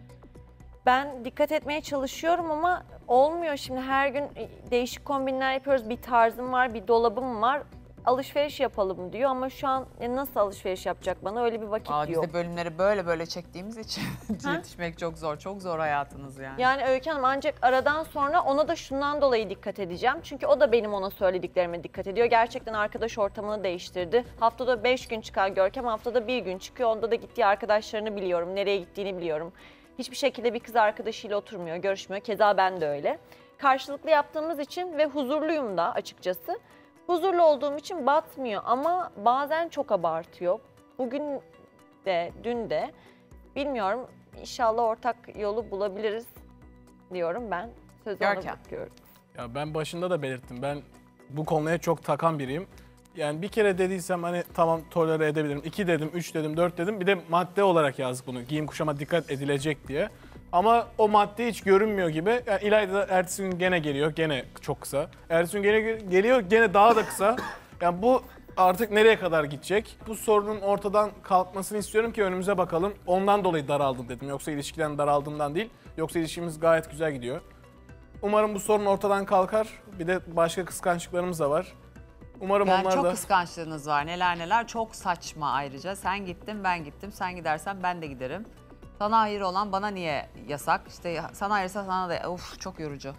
Ben dikkat etmeye çalışıyorum ama olmuyor. Şimdi her gün değişik kombinler yapıyoruz. Bir tarzım var, bir dolabım var. Alışveriş yapalım diyor ama şu an nasıl alışveriş yapacak bana öyle bir vakit Biz yok. de bölümleri böyle çektiğimiz için yetişmek çok zor. Çok zor hayatınız yani. Yani Öykü Hanım ancak aradan sonra ona da şundan dolayı dikkat edeceğim. Çünkü o da benim ona söylediklerime dikkat ediyor. Gerçekten arkadaş ortamını değiştirdi. Haftada 5 gün çıkar Görkem, haftada 1 gün çıkıyor. Onda da gittiği arkadaşlarını biliyorum, nereye gittiğini biliyorum. Hiçbir şekilde bir kız arkadaşıyla oturmuyor, görüşmüyor. Keza ben de öyle. Karşılıklı yaptığımız için ve huzurluyum da açıkçası. Huzurlu olduğum için batmıyor ama bazen çok abartıyor. Bugün de, dün de bilmiyorum. İnşallah ortak yolu bulabiliriz diyorum ben. Sözü ona bırakıyorum. Ya ben başında da belirttim. Ben bu konuya çok takan biriyim. Yani bir kere dediysem hani tamam tolere edebilirim. 2 dedim, 3 dedim, 4 dedim. Bir de madde olarak yazdık bunu. Giyim kuşama dikkat edilecek diye. Ama o madde hiç görünmüyor gibi. Yani İlayda da ertesi gün gene geliyor. Gene çok kısa. Ertesi gün gene geliyor. Gene daha da kısa. Yani bu artık nereye kadar gidecek? Bu sorunun ortadan kalkmasını istiyorum ki önümüze bakalım. Ondan dolayı daraldım dedim. Yoksa ilişkiden daraldığımdan değil. Yoksa ilişkimiz gayet güzel gidiyor. Umarım bu sorun ortadan kalkar. Bir de başka kıskançlıklarımız da var. Umarım Yani onlar çok da... kıskançlığınız var. Neler çok saçma ayrıca. Sen gittin, ben gittim. Sen gidersen ben de giderim. Sana hayır olan bana niye yasak? İşte sana hayırsa sana da çok yorucu.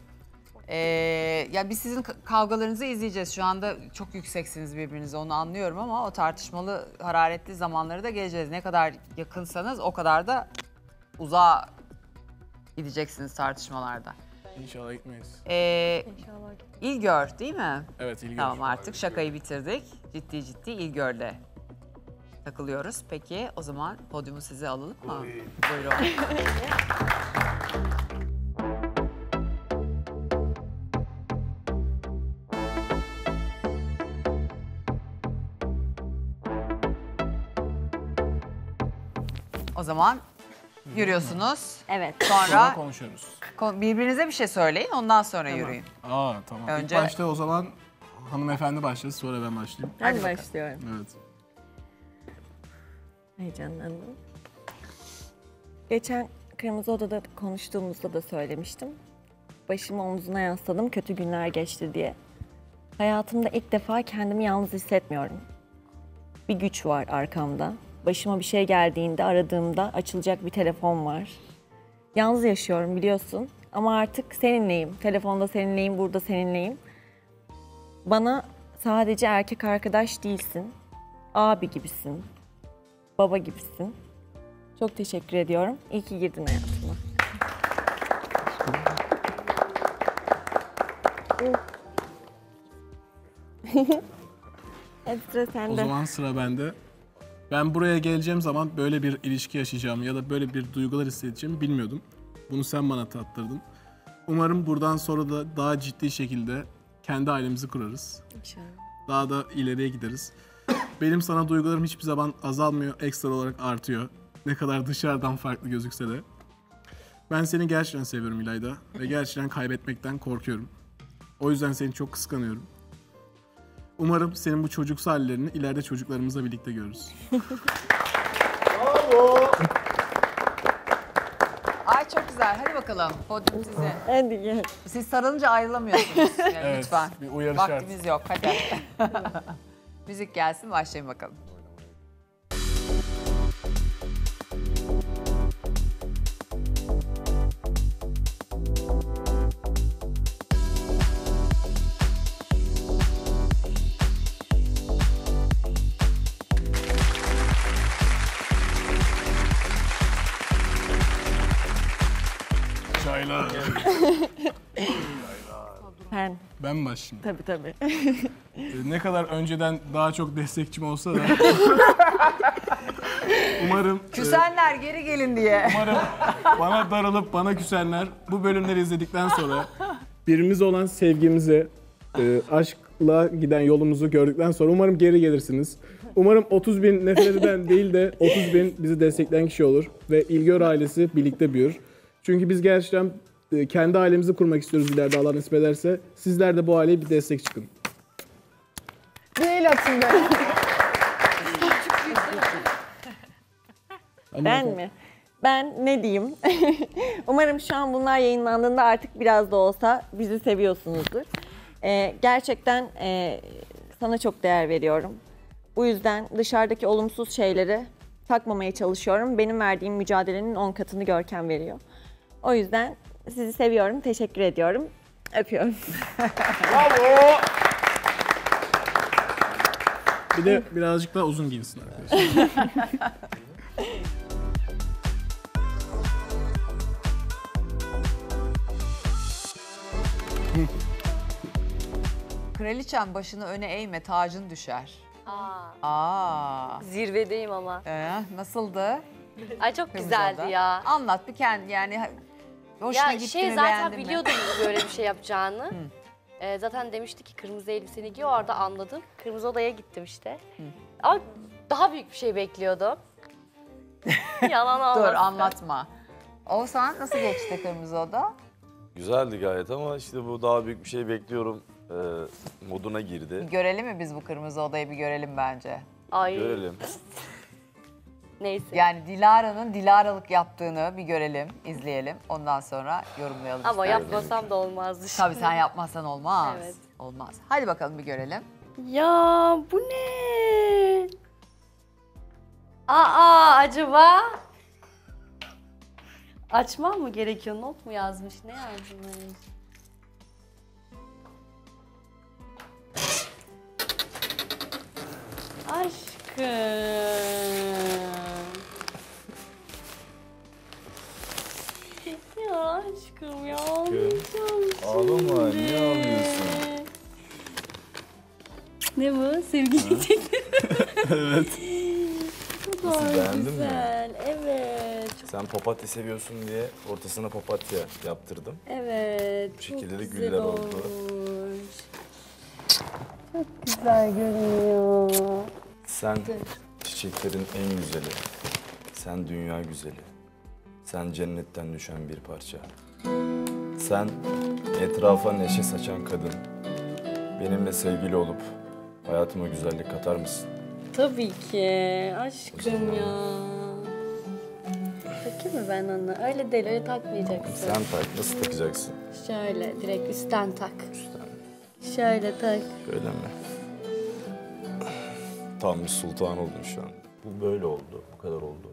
Ya biz sizin kavgalarınızı izleyeceğiz. Şu anda çok yükseksiniz birbirinize, onu anlıyorum ama o tartışmalı, hararetli zamanları da geleceğiz. Ne kadar yakınsanız o kadar da uzağa gideceksiniz tartışmalarda. İnşallah gitmeyiz. İlgör değil mi? Evet, İlgör. Tamam, artık şakayı bitirdik. Ciddi İlgör'le takılıyoruz. Peki o zaman podyumu size alalım mı? Buyurun. O zaman yürüyorsunuz. Evet. Sonra konuşuyoruz. Birbirinize bir şey söyleyin, ondan sonra yürüyün. Tamam. Önce... İlk başta o zaman hanımefendi başlasın, sonra ben başlayayım. Ben başlıyorum. Evet. Heyecanlandım. Geçen Kırmızı Oda'da konuştuğumuzda da söylemiştim. Başımı omzuna yasladım, kötü günler geçti diye. Hayatımda ilk defa kendimi yalnız hissetmiyorum. Bir güç var arkamda. Başıma bir şey geldiğinde, aradığımda açılacak bir telefon var. Yalnız yaşıyorum biliyorsun ama artık seninleyim. Telefonda seninleyim, burada seninleyim. Bana sadece erkek arkadaş değilsin. Abi gibisin. Baba gibisin. Çok teşekkür ediyorum. İyi ki girdin hayatıma. Hadi sıra sende. O zaman sıra bende. Ben buraya geleceğim zaman böyle bir ilişki yaşayacağım ya da böyle bir duygular hissedeceğimi bilmiyordum. Bunu sen bana tattırdın. Umarım buradan sonra da daha ciddi şekilde kendi ailemizi kurarız. İnşallah. Daha da ileriye gideriz. Benim sana duygularım hiçbir zaman azalmıyor, ekstra olarak artıyor. Ne kadar dışarıdan farklı gözükse de. Ben seni gerçekten seviyorum İlayda ve gerçekten kaybetmekten korkuyorum. O yüzden seni çok kıskanıyorum. Umarım senin bu çocuksu hallerini ileride çocuklarımızla birlikte görürüz. Bravo! Ay çok güzel. Hadi bakalım. Podyum size. Hadi gel. Siz sarılınca ayrılamıyorsunuz. Yani Evet, lütfen. bir uyarı Vaktimiz şart. yok. Hadi. Müzik gelsin, başlayın bakalım. Çaylar. Ben mi başlayayım? Tabii. Ne kadar önceden daha çok destekçim olsa da Umarım Küsenler geri gelin diye. Umarım bana darılıp bana küsenler bu bölümleri izledikten sonra birbirimize olan sevgimizi, aşkla giden yolumuzu gördükten sonra umarım geri gelirsiniz. Umarım 30.000 nefret eden değil de 30.000 bizi destekleyen kişi olur ve İlgör ailesi birlikte büyür. Çünkü biz gerçekten kendi ailemizi kurmak istiyoruz ileride Allah nasip ederse. Sizler de bu aileye bir destek çıkın. Bir el atın be. Ben mi? Ben ne diyeyim? Umarım şu an bunlar yayınlandığında artık biraz da olsa bizi seviyorsunuzdur. Gerçekten sana çok değer veriyorum. Bu yüzden dışarıdaki olumsuz şeyleri takmamaya çalışıyorum. Benim verdiğim mücadelenin 10 katını Görkem veriyor. O yüzden sizi seviyorum, teşekkür ediyorum. Öpüyorum. Bravo! Bir de birazcık daha uzun giyinsin arkadaşlar. Kraliçem başını öne eğme, tacın düşer. Zirvedeyim ama. Nasıldı? Ay çok Kırmızı güzeldi Oda. ya. Anlat bir kendi yani hoşuna Ya gitti mi, zaten beğendin mi? biliyordum böyle bir şey yapacağını. Zaten demişti ki kırmızı elbiseni giy, orada anladım. Kırmızı Oda'ya gittim işte. Ama daha büyük bir şey bekliyordum. Yalan olmasın. Dur anlatma. Oğuzhan nasıl geçti Kırmızı Oda? Güzeldi gayet ama işte bu daha büyük bir şey bekliyorum moduna Bir girdi. görelim mi biz bu Kırmızı Oda'yı bir görelim bence. Ay. Görelim. Neyse. Yani Dilara'nın Dilaralık yaptığını bir görelim, izleyelim. Ondan sonra yorumlayalım. Ama isterim. yapmasam da olmazdı. Tabii sen yapmazsan olmaz. Evet. Olmaz. Hadi bakalım bir görelim. Ya bu ne? Acaba? Açmam mı gerekiyor? Not mu yazmış? Ne yazmış? Aşkım. Ya aşkım ya. Ağlama, niye ağlıyorsun? Ne bu? Sevgi çiçekleri. Evet. Bu Nasıl, da beğendin mi? güzel. Evet. Sen papatya seviyorsun diye ortasına papatya yaptırdım. Evet. Bu şekilde de çok güller güzel oldu. olmuş. Çok güzel görünüyor. Sen çiçeklerin en güzeli. Sen dünya güzeli. Sen cennetten düşen bir parça. Sen etrafa neşe saçan kadın. Benimle sevgili olup hayatıma güzellik katar mısın? Tabii ki. Aşkım ya. Takayım mı ben onu? Öyle değil, öyle takmayacaksın. Sen tak. Nasıl takacaksın? Şöyle, direkt üstten tak. Şöyle tak. Öyle mi? Tam bir sultan oldun şu an. Bu böyle oldu. Bu kadar oldu.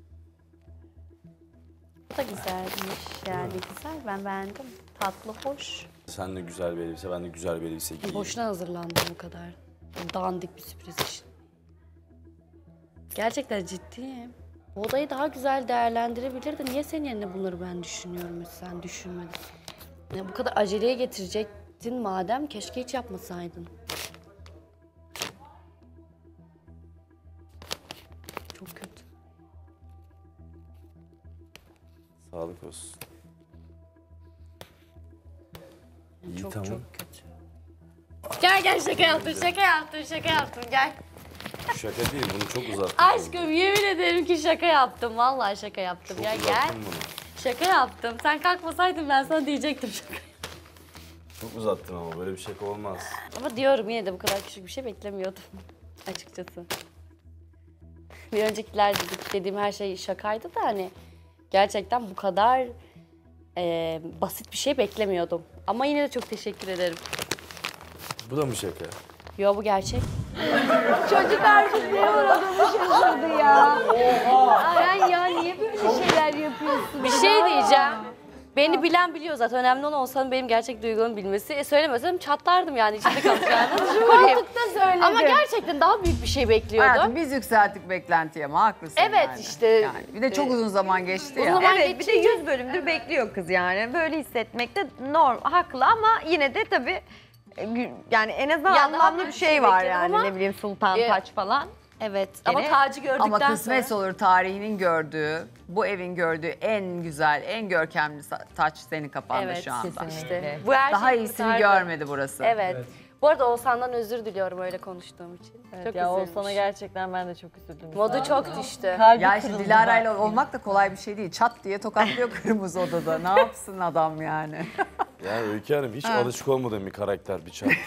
Bu da güzelmiş yani, güzel. Ben beğendim. Tatlı, hoş. Sen de güzel bir elbise, ben de güzel bir elbise giyeyim. Boşuna hazırlandım bu kadar. Dandik bir sürpriz için. Gerçekten ciddiyim. Bu odayı daha güzel değerlendirebilirdi. Niye senin yerine bunları ben düşünüyorum, sen düşünmedin? Ya bu kadar aceleye getirecektin madem, keşke hiç yapmasaydın. Çok kötü. Sağlık olsun. İyi, Çok tamam. çok kötü. Gel şaka yaptım, şaka yaptım gel. Şaka değil, bunu çok uzattın. Aşkım yemin ederim ki şaka yaptım. Vallahi şaka yaptım. Çok Ya gel. uzattın bunu. Şaka yaptım. Sen kalkmasaydın ben sana diyecektim şaka. Çok uzattın ama böyle bir şaka olmaz. Ama diyorum yine de bu kadar küçük bir şey beklemiyordum açıkçası. Bir öncekiler dediğim her şey şakaydı da hani gerçekten bu kadar basit bir şey beklemiyordum. Ama yine de çok teşekkür ederim. Bu da mı şaka? Yo bu gerçek. Çocuk artık ne var adamı şaşırdı ya. Sen ya niye böyle şeyler yapıyorsun? Bir şey diyeceğim. Beni bilen biliyor zaten. Önemli olan olsan benim gerçek duygularımı bilmesi. Söylemesem çatlardım yani içinde kalacağını. Koltukta söyledim. Ama gerçekten daha büyük bir şey bekliyordum. Hayatım biz yükselttik beklentiyi ama haklısın Evet yani. işte. Yani bir de çok uzun zaman geçti ya. Evet bir de 100 bölümdür bekliyor kız yani. Böyle hissetmek de haklı ama yine de tabii yani en azından Ya daha anlamlı büyük bir bir şey şey var bekledim yani ama- ne bileyim sultan taç falan. Evet ama tacı gördükten Ama kısmet sonra. olur tarihinin gördüğü, bu evin gördüğü en güzel, en görkemli taç senin kafanda Evet, şu anda. kesinlikle. Bu her Daha şeyi iyisini kurtardı. görmedi burası. Evet. Bu arada Oğuzhan'dan özür diliyorum öyle konuştuğum için. Evet, Çok ya üzülmüş. Oğuzhan'a gerçekten ben de çok üzüldüm. Modu çok düştü. Ya şimdi Dilara'yla olmak da kolay bir şey değil. Çat diye tokatlıyor kırmızı odada. Ne yapsın adam yani? Yani Öykü Hanım hiç Ha. alışık olmadığım bir karakter, bir çap.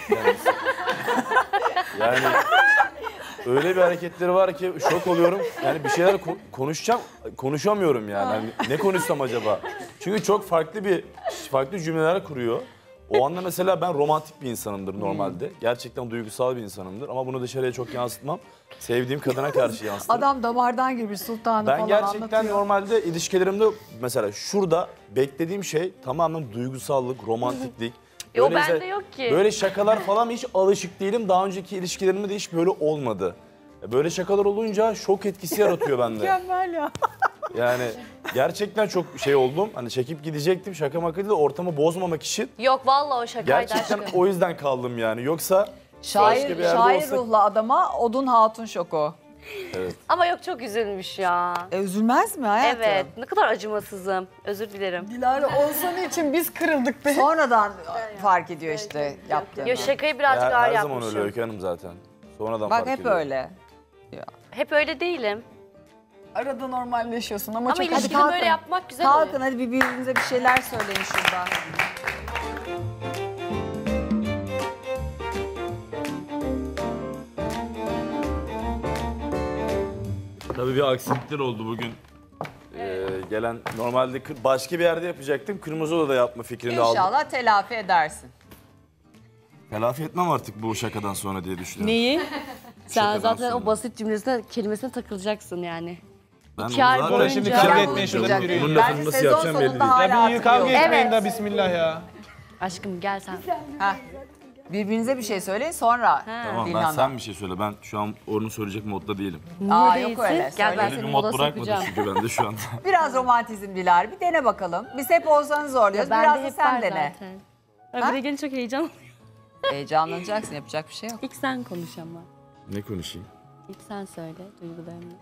Yani öyle bir hareketleri var ki şok oluyorum. Yani bir şeyler konuşacağım, konuşamıyorum yani. Hani ne konuşsam acaba? Çünkü çok farklı cümleler kuruyor. O anda mesela ben romantik bir insanımdır normalde. Gerçekten duygusal bir insanımdır ama bunu dışarıya çok yansıtmam. Sevdiğim kadına karşı yansıtırım. Adam damardan girmiş sultanı Ben falan gerçekten anlatıyor. normalde ilişkilerimde mesela şurada beklediğim şey tamamen duygusallık, romantiklik. O Böyle bende işte- yok ki. Böyle şakalar falan hiç alışık değilim. Daha önceki ilişkilerimde de hiç böyle olmadı. Böyle şakalar olunca şok etkisi yaratıyor bende. Mükemmel ya. Yani gerçekten çok şey oldum. Hani çekip gidecektim şaka maka değil de ortamı bozmamak için. Yok vallahi o şakaydı Gerçekten aşkım. o yüzden kaldım yani. Yoksa başka Şair, bir yerde şair olsak... ruhlu adama odun hatun şoku. Evet. Ama yok çok üzülmüş ya. Üzülmez mi hayatım? Evet ne kadar acımasızım. Özür dilerim. Dilara Oğuzhan için biz kırıldık be. Sonradan fark ediyor işte yaptığını. Ya şakayı birazcık Ya, ağır her zaman yapmışım. öyle Öykü Hanım zaten. Sonradan Bak fark hep ediyor. öyle. Hep öyle değilim. Arada normalleşiyorsun ama, Ama çok ilişkide böyle yapmak güzel Kalkın oluyor. hadi birbirinize bir şeyler söyleyin şurada. Tabii bir aksilikler oldu bugün. Gelen normalde başka bir yerde yapacaktım. Kırmızı Oda'da yapma fikrini aldım. İnşallah telafi edersin. Telafi etmem artık bu şakadan sonra diye düşünüyorum. Neyi? Sen Şakadan zaten sonra. o basit kelimesine takılacaksın yani. Ben 2 ay bunu boyunca... zaten- Şimdi kavga etmeyin şurada bir Bunun yürüyün. lafını nasıl yapacağım belli değil. Ya bir kavga etmeyin Evet. de bismillah ya. Aşkım gel sen. Heh. Birbirinize bir şey söyleyin sonra Tamam ben Dilhan'a. sen bir şey söyle. Ben şu an onu söyleyecek modda değilim. Aa, yok öyle. Gel ben Öyle bir seni mod moda bırakmadı sokacağım. çünkü bende şu anda. Biraz romantizm Dilara. Bir dene bakalım. Biz hep Oğuzhan'ı zorluyoruz. Ya Biraz bende da hep sen var dene. zaten. Ha? Bir de gelince çok heyecan. Heyecanlanacaksın. Yapacak bir şey yok. İlk sen konuş ama. Ne konuşayım? İlk sen söyle duygularını.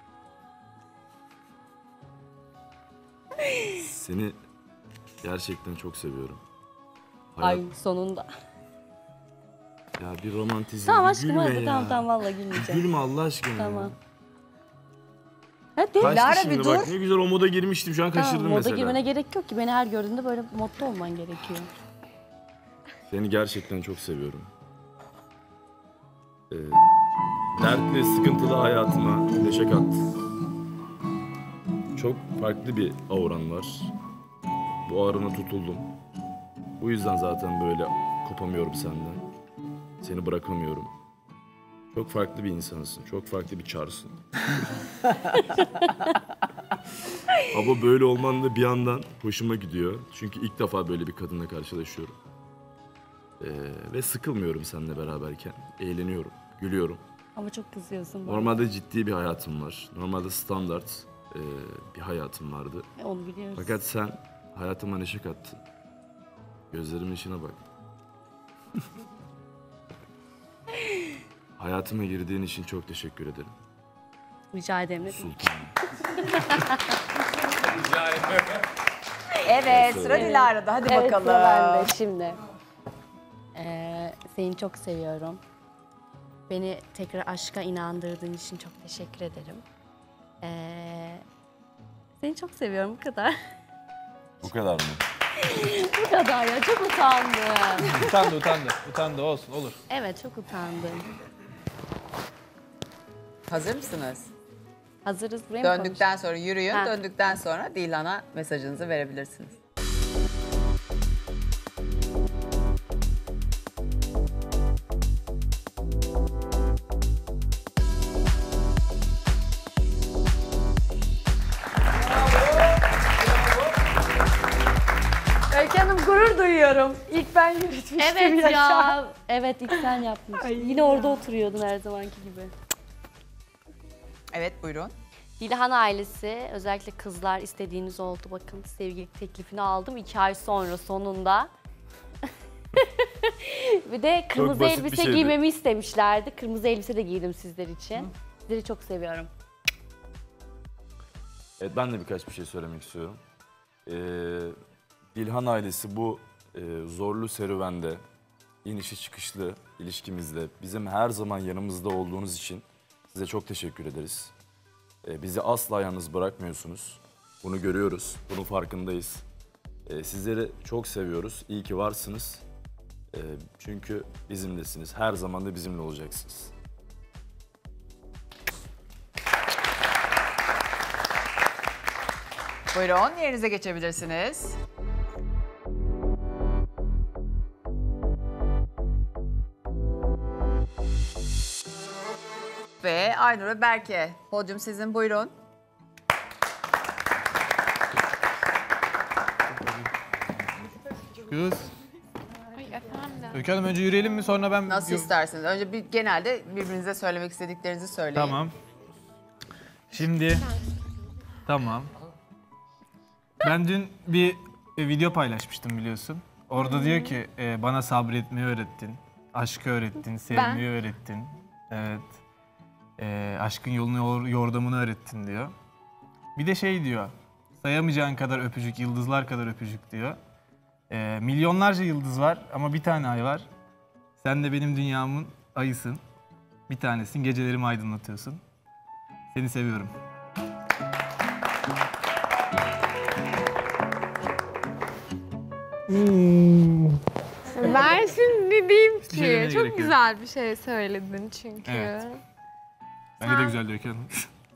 Seni gerçekten çok seviyorum. Ay sonunda. Ya bir romantizm, Tamam bir aşkım gülme hadi ya. tamam vallahi gülmeyeceğim. Gülme Allah aşkına. Tamam. Hadi. Dilara Kaçtı bir şimdi dur. bak ne güzel o moda girmiştim şu an kaçırdım Tamam, moda mesela. girmene gerek yok ki. Beni her gördüğünde böyle modda olman gerekiyor. Seni gerçekten çok seviyorum. Dertli, sıkıntılı hayatıma neşe kattın. Çok farklı bir auran var. Bu aurana tutuldum. Bu yüzden zaten böyle kopamıyorum senden. Seni bırakamıyorum. Çok farklı bir insansın. Çok farklı bir çarsın. Ama böyle olman da bir yandan hoşuma gidiyor. Çünkü ilk defa böyle bir kadınla karşılaşıyorum. Ve sıkılmıyorum seninle beraberken. Eğleniyorum, gülüyorum. Ama çok kızıyorsun bana. Normalde ciddi bir hayatım var. Normalde standart bir hayatım vardı. Onu biliyoruz. Fakat sen hayatıma neşe kattın. Gözlerimin içine bak. Hayatıma girdiğin için çok teşekkür ederim. Rica ederim. Sultanım. Evet sıra Dilara'da. Hadi Evet, bakalım. sıra bende şimdi. Seni çok seviyorum. Beni tekrar aşka inandırdığın için çok teşekkür ederim. Seni çok seviyorum bu kadar. Bu kadar mı? Bu kadar ya çok utandım. Utandı olsun olur. Evet çok utandım. Hazır mısınız? Hazırız buraya mı Döndükten sonra yürüyün. Ha. Döndükten sonra Dilhan'a mesajınızı verebilirsiniz. Öykü Hanım gurur duyuyorum. İlk ben yürütmüştüm Evet yaşa. ya. Evet ilk sen yapmıştın. Yine orada oturuyordun her zamanki gibi. Evet buyurun. Dilhan ailesi, özellikle kızlar istediğiniz oldu. Bakın sevgililik teklifini aldım 2 ay sonra sonunda. Bir de kırmızı basit bir elbise şeydi. giymemi istemişlerdi. Kırmızı elbise de giydim sizler için. Sizleri çok seviyorum. Evet, ben de birkaç bir şey söylemek istiyorum. İlhan ailesi bu zorlu serüvende, inişi çıkışlı ilişkimizde bizim her zaman yanımızda olduğunuz için size çok teşekkür ederiz. Bizi asla yalnız bırakmıyorsunuz. Bunu görüyoruz, bunun farkındayız. Sizleri çok seviyoruz, iyi ki varsınız. Çünkü bizimlesiniz, her zaman da bizimle olacaksınız. Buyurun, yerinize geçebilirsiniz. Ve Aynur ve Berke, podyum sizin, buyurun. Çıkıyoruz. Ay efendim. Öykü Hanım önce yürüyelim mi sonra ben... Nasıl isterseniz. Önce genelde birbirinize söylemek istediklerinizi söyleyin. Tamam. Şimdi... Tamam. Ben dün bir video paylaşmıştım biliyorsun. Orada diyor ki bana sabretmeyi öğrettin, aşkı öğrettin, sevmeyi öğrettin. Evet. Aşkın yolunu, yordamını öğrettin diyor. Bir de şey diyor, sayamayacağın kadar öpücük, yıldızlar kadar öpücük diyor. Milyonlarca yıldız var ama bir tane ay var. Sen de benim dünyamın ayısın. Bir tanesin, gecelerimi aydınlatıyorsun. Seni seviyorum. Ben şimdi diyeyim Bir şey demeye ki çok gerek yok. güzel bir şey söyledin çünkü. Evet. Bence de güzel diyor Öykü Hanım.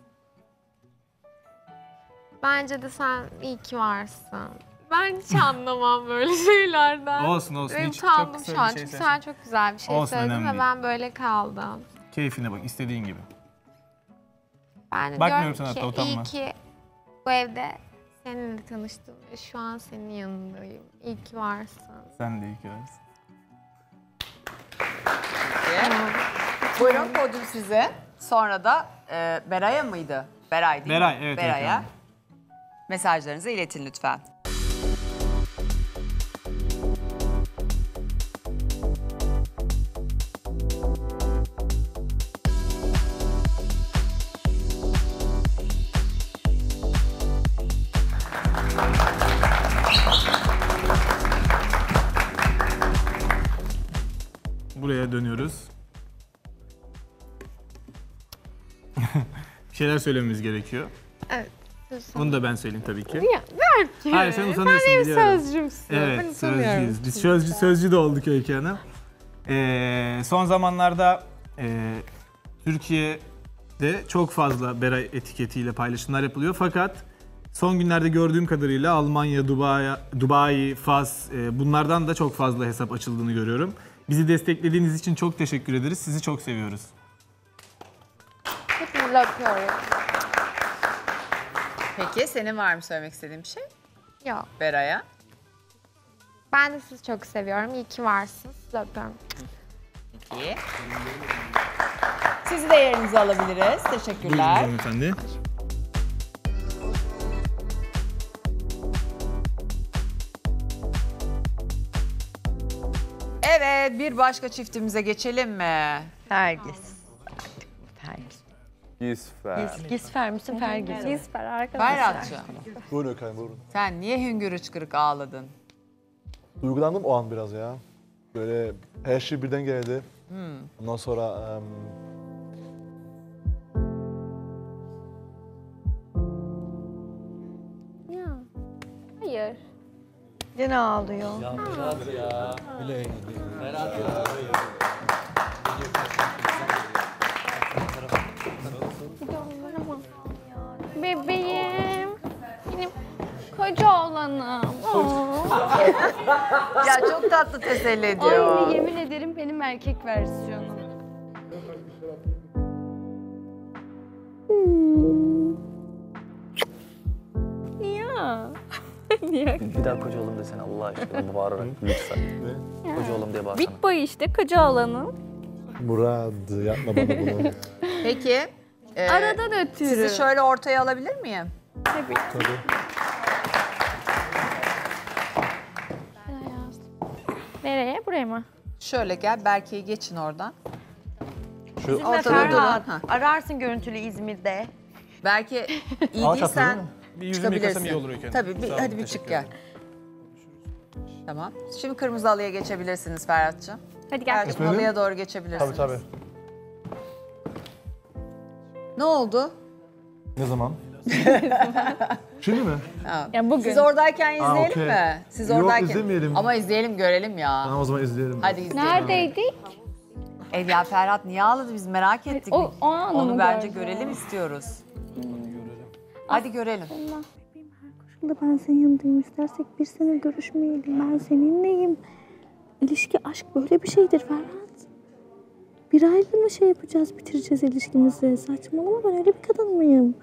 Bence de sen iyi ki varsın. Ben hiç anlamam böyle şeylerden. Olsun, olsun. Benim Hiç çok utandım kısa şu bir an şey çünkü söylesen. sen çok güzel bir şey Olsun, söyledin önemli ve değil. ben böyle kaldım. Keyfine bak, istediğin gibi. Ben de Bakmıyorum diyorum sana ki hatta, utanma. iyi ki bu evde seninle tanıştım ve şu an senin yanındayım. İyi ki varsın. Sen de iyi ki varsın. Buyurun, podyum size. Sonra da Beray'a mıydı? Beray değil mi? Beray, evet, Beray'a evet, mesajlarınızı iletin lütfen. Buraya dönüyoruz. Bir şeyler söylememiz gerekiyor. Evet. Bunu da ben söyleyeyim tabii ki. Ya, belki. Hayır, sen utanıyorsun Sen biliyorum. sözcümsün. Ben Evet, utanıyorum. sözcüyüz. Biz sözcü de olduk Öykü Hanım. Son zamanlarda Türkiye'de çok fazla Beray etiketiyle paylaşımlar yapılıyor. Fakat son günlerde gördüğüm kadarıyla Almanya, Dubai, Fas bunlardan da çok fazla hesap açıldığını görüyorum. Bizi desteklediğiniz için çok teşekkür ederiz. Sizi çok seviyoruz. Hepinizi öpüyorum. Peki, senin var mı söylemek istediğin bir şey Yok. Beray'a? Ben de sizi çok seviyorum. İyi ki varsınız. Sizi öpüyorum. Peki. Sizi de yerinize alabiliriz. Teşekkürler. Buyurun hanımefendi. Evet, bir başka çiftimize geçelim mi? Fergis. Gisfer. Gisfer misin Fergis? Gisper arkadaşlar. Bayrakçı, Buyurun Öykü buyurun. sen niye hüngür hıçkırık ağladın? Duygulandım o an biraz ya. Böyle her şey birden geldi. Ondan sonra Ya. Hayır. Yine ağlıyor. Ya Berat ya. Berat ya. Bebeğim. Benim koca oğlanım. Ya çok tatlı teselli ediyor. Anne yemin ederim benim erkek versiyonum. Ya. Niye? Bir daha koca oğlum desene Allah aşkına bağırarak lütfen. Koca oğlum diye bağırsana. Big boy işte koca oğlanım. Murat yapma bana bunu. Peki, Aradan ötürü. sizi şöyle ortaya alabilir miyim? Tabii. Tabii. Nereye? Buraya mı? Şöyle gel, Berke'yi geçin oradan. Bizimle Ortada durun. Ferhat. Ha. Ararsın görüntülü İzmir'de. Belki iyi Ağaç değilsen atladı mı? Bir yüzümü yıkasam iyi olur çıkabilirsin. ilk önce. Tabii Sağ olun, hadi bir teşekkür çık gel. Tamam. Şimdi kırmızı halıya geçebilirsiniz Ferhat'cığım. Hadi gel. Ferhat'cığım halıya doğru geçebilirsiniz. Tabii tabii. Ne oldu? Ne zaman? Şimdi mi? Ha. Ya bugün. Siz oradayken izleyelim okey. mi? Siz Yok, oradayken. izlemeyelim. Ama izleyelim görelim ya. Tamam o zaman izleyelim. Hadi izleyelim. Neredeydik? Ya Ferhat niye ağladı biz merak ettik. O anı Onu mı bence gördün? görelim istiyoruz. Hadi görelim. Aslında ben senin yanındayım. İstersek bir sene görüşmeyelim. Ben seninleyim. İlişki, aşk böyle bir şeydir Ferhat. Bir ayda mı şey yapacağız, bitireceğiz ilişkimizi? Saçmalama, ben öyle bir kadın mıyım?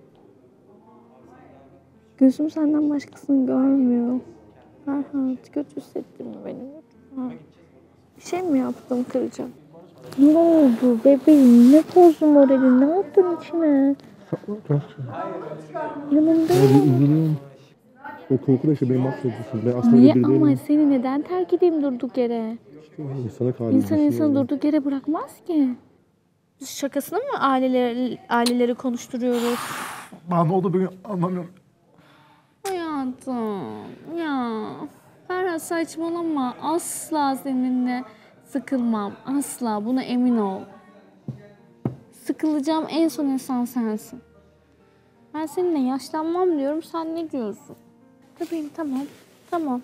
Gözüm senden başkasını görmüyor. Ferhat, kötü hissettin mi beni? Lütfen. Bir şey mi yaptım, kıracağım? Ne oldu bebeğim? Ne bozdun moralini? Ne yaptın içine? Yanındayım. O korku da işte benim mahvetmişsin. Ben aslında Niye öyle biri ama değilim. seni neden terk edeyim durduk yere? İnsana kalbim. İnsan insanı durduk yere bırakmaz ki. Biz şakasına mı aileleri konuşturuyoruz? Bana ne oldu bugün anlamıyorum. Hayatım ya. Ferhat saçmalama. Asla seninle sıkılmam. Asla. Buna emin ol. Sıkılacağım en son insan sensin. Ben seninle yaşlanmam diyorum. Sen ne diyorsun? Bebeğim tamam. Tamam.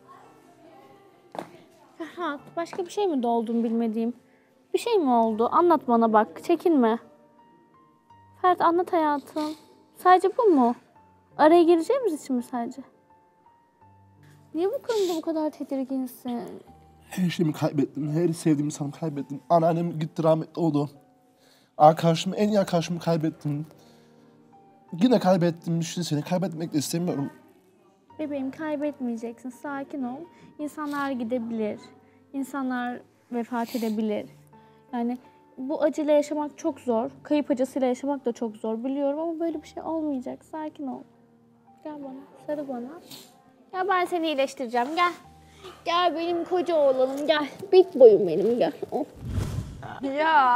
Ferhat başka bir şey mi doldun bilmediğim? Bir şey mi oldu? Anlat bana bak. Çekinme. Ferhat anlat hayatım. Sadece bu mu? Araya gireceğimiz için mi sadece? Niye bu konuda bu kadar tedirginsin? Her şeyimi kaybettim. Her sevdiğim insanımı kaybettim. Anneannem gitti, rahmetli oldu. Arkadaşımı, en iyi arkadaşımı kaybettim. Yine kaybettim. Düşünsene, kaybetmek de istemiyorum. Bebeğim kaybetmeyeceksin. Sakin ol. İnsanlar gidebilir. İnsanlar vefat edebilir. Yani bu acıyla yaşamak çok zor. Kayıp acısıyla yaşamak da çok zor biliyorum ama böyle bir şey olmayacak. Sakin ol. Gel bana, sarı bana. Gel ben seni iyileştireceğim. Gel. Gel benim koca oğlanım gel. Bit boyum benim gel. Oh. Ya.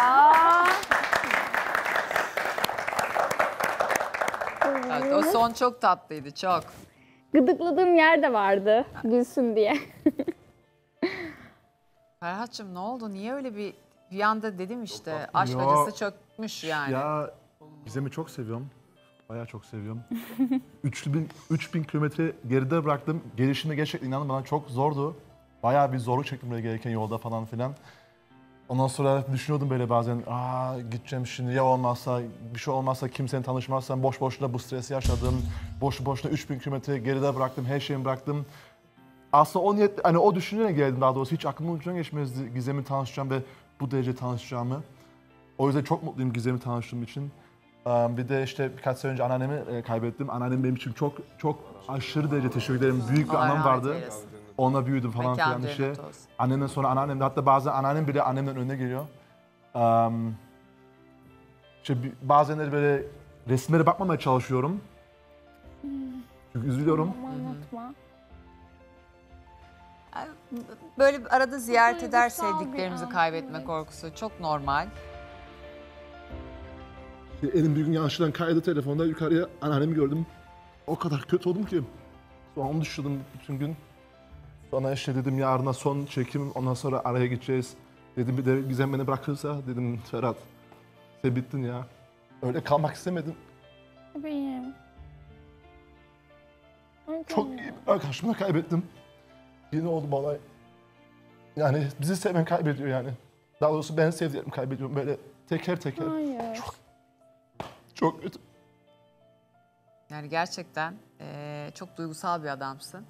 Evet, o son çok tatlıydı çok. Gıdıkladığım yer de vardı gülsün diye. Ferhat'cığım ne oldu? Niye öyle bir anda dedim işte aşk Ya- acısı çökmüş yani. Ya Gizem'i çok seviyorum. Bayağı çok seviyorum. 3000 kilometre geride bıraktım. Gelişimde gerçekten inanın bana çok zordu. Bayağı bir zorluk çektim böyle gereken yolda falan filan. Ondan sonra düşünüyordum böyle bazen, gideceğim şimdi ya olmazsa, bir şey olmazsa kimsenin tanışmazsam boş boşuna bu stresi yaşadım. Boşu boşuna 3000 kilometre geride bıraktım, her şeyimi bıraktım. Aslında o niyet, hani o düşünceye geldim daha doğrusu. Hiç aklımın ucundan geçmezdi Gizem'i tanışacağım ve bu derece tanışacağımı. O yüzden çok mutluyum Gizem'i tanıştığım için. Bir de işte birkaç sene önce anneannemi kaybettim. Anneannem benim için çok aşırı derece teşekkür ederim. Büyük bir Allah anam rahmet vardı. eylesin. Onunla büyüdüm falan Mekan filan işte. cennet olsun. Annemden sonra anneannem de, hatta bazen anneannem bile annemden önüne geliyor. İşte bazen de böyle resimlere bakmamaya çalışıyorum. Çünkü üzülüyorum. Anlatma. Böyle arada ziyaret eder Duygusal bir sevdiklerimizi an, kaybetme evet. korkusu. Çok normal. Elim bir gün yanlışlıkla kaydı telefonda, yukarıya anneannemi gördüm. O kadar kötü oldum ki. Sonra onu düşündüm bütün gün. Sonra işte dedim yarına son çekim, ondan sonra araya gideceğiz. Dedim bir de Gizem beni bırakırsa, dedim Ferhat sen bittin ya. Öyle kalmak istemedim. Bebeğim. Çok iyi bir arkadaşımı kaybettim. Yine oldu bu olay. Yani bizi seven kaybediyor yani. Daha doğrusu ben sevdiğimi kaybediyorum böyle teker teker. Hayır. Çok kötü. Yani gerçekten çok duygusal bir adamsın.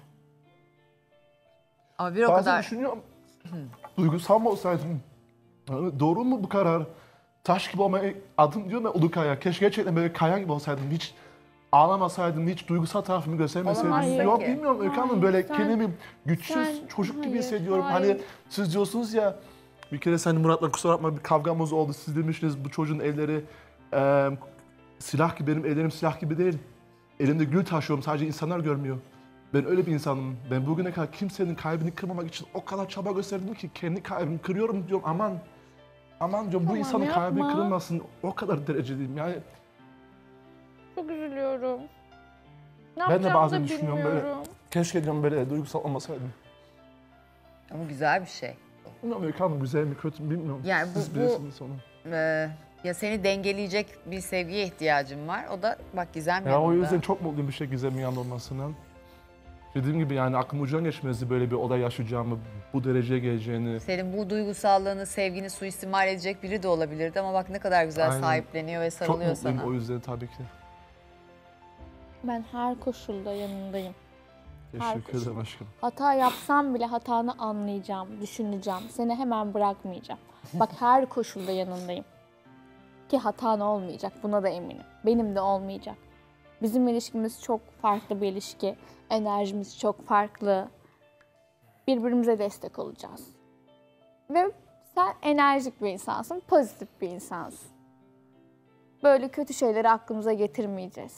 Ama bir o Bazen kadar... düşünüyorum, duygusal mı olsaydım? Yani doğru mu bu karar? Taş gibi olmaya adım diyorum ya Ulukaya. Keşke gerçekten böyle kaya gibi olsaydım. Hiç ağlamasaydım, hiç duygusal tarafımı göstermeseydim. Olamazsın Yok ki. bilmiyorum Öykü Hanım, Hayır, böyle sen- kendimi güçsüz sen- çocuk gibi hayır, hissediyorum. hayır. Hani siz diyorsunuz ya, bir kere sen Murat'la kusura bakma bir kavgamız oldu. Siz demiştiniz bu çocuğun elleri silah gibi, benim ellerim silah gibi değil. Elimde gül taşıyorum, sadece insanlar görmüyor. Ben öyle bir insanım. Ben bugüne kadar kimsenin kalbini kırmamak için o kadar çaba gösterdim ki kendi kalbimi kırıyorum diyorum. Aman diyorum bu Tamam, insanın kalbi yapma. kırılmasın. O kadar derece değil. Yani Çok üzülüyorum. Ne ben de yapacağımı bazen da düşünüyorum bilmiyorum. böyle. Keşke diyorum böyle duygusal olmasaydım. Ama güzel bir şey. Bilmiyorum Öykü Hanım güzel mi kötü mü bilmiyorum. Yani Siz bu bilirsiniz onu. ya seni dengeleyecek bir sevgiye ihtiyacın var. O da bak Gizem Ya yanında. o yüzden çok mutluyum bir şey Gizem'in yanında olmasından. Dediğim gibi yani aklım ucundan geçmezdi böyle bir olay yaşayacağımı, bu dereceye geleceğini. Senin bu duygusallığını, sevgini suistimal edecek biri de olabilirdi ama bak ne kadar güzel Aynen. sahipleniyor ve Çok sarılıyor mutluyum sana. o yüzden tabii ki. Ben her koşulda yanındayım. Her Teşekkür ederim aşkım. Hata yapsam bile hatanı anlayacağım, düşüneceğim. Seni hemen bırakmayacağım. Bak her koşulda yanındayım. Ki hatan olmayacak, buna da eminim. Benim de olmayacak. Bizim ilişkimiz çok farklı bir ilişki. Enerjimiz çok farklı. Birbirimize destek olacağız. Ve sen enerjik bir insansın, pozitif bir insansın. Böyle kötü şeyleri aklımıza getirmeyeceğiz.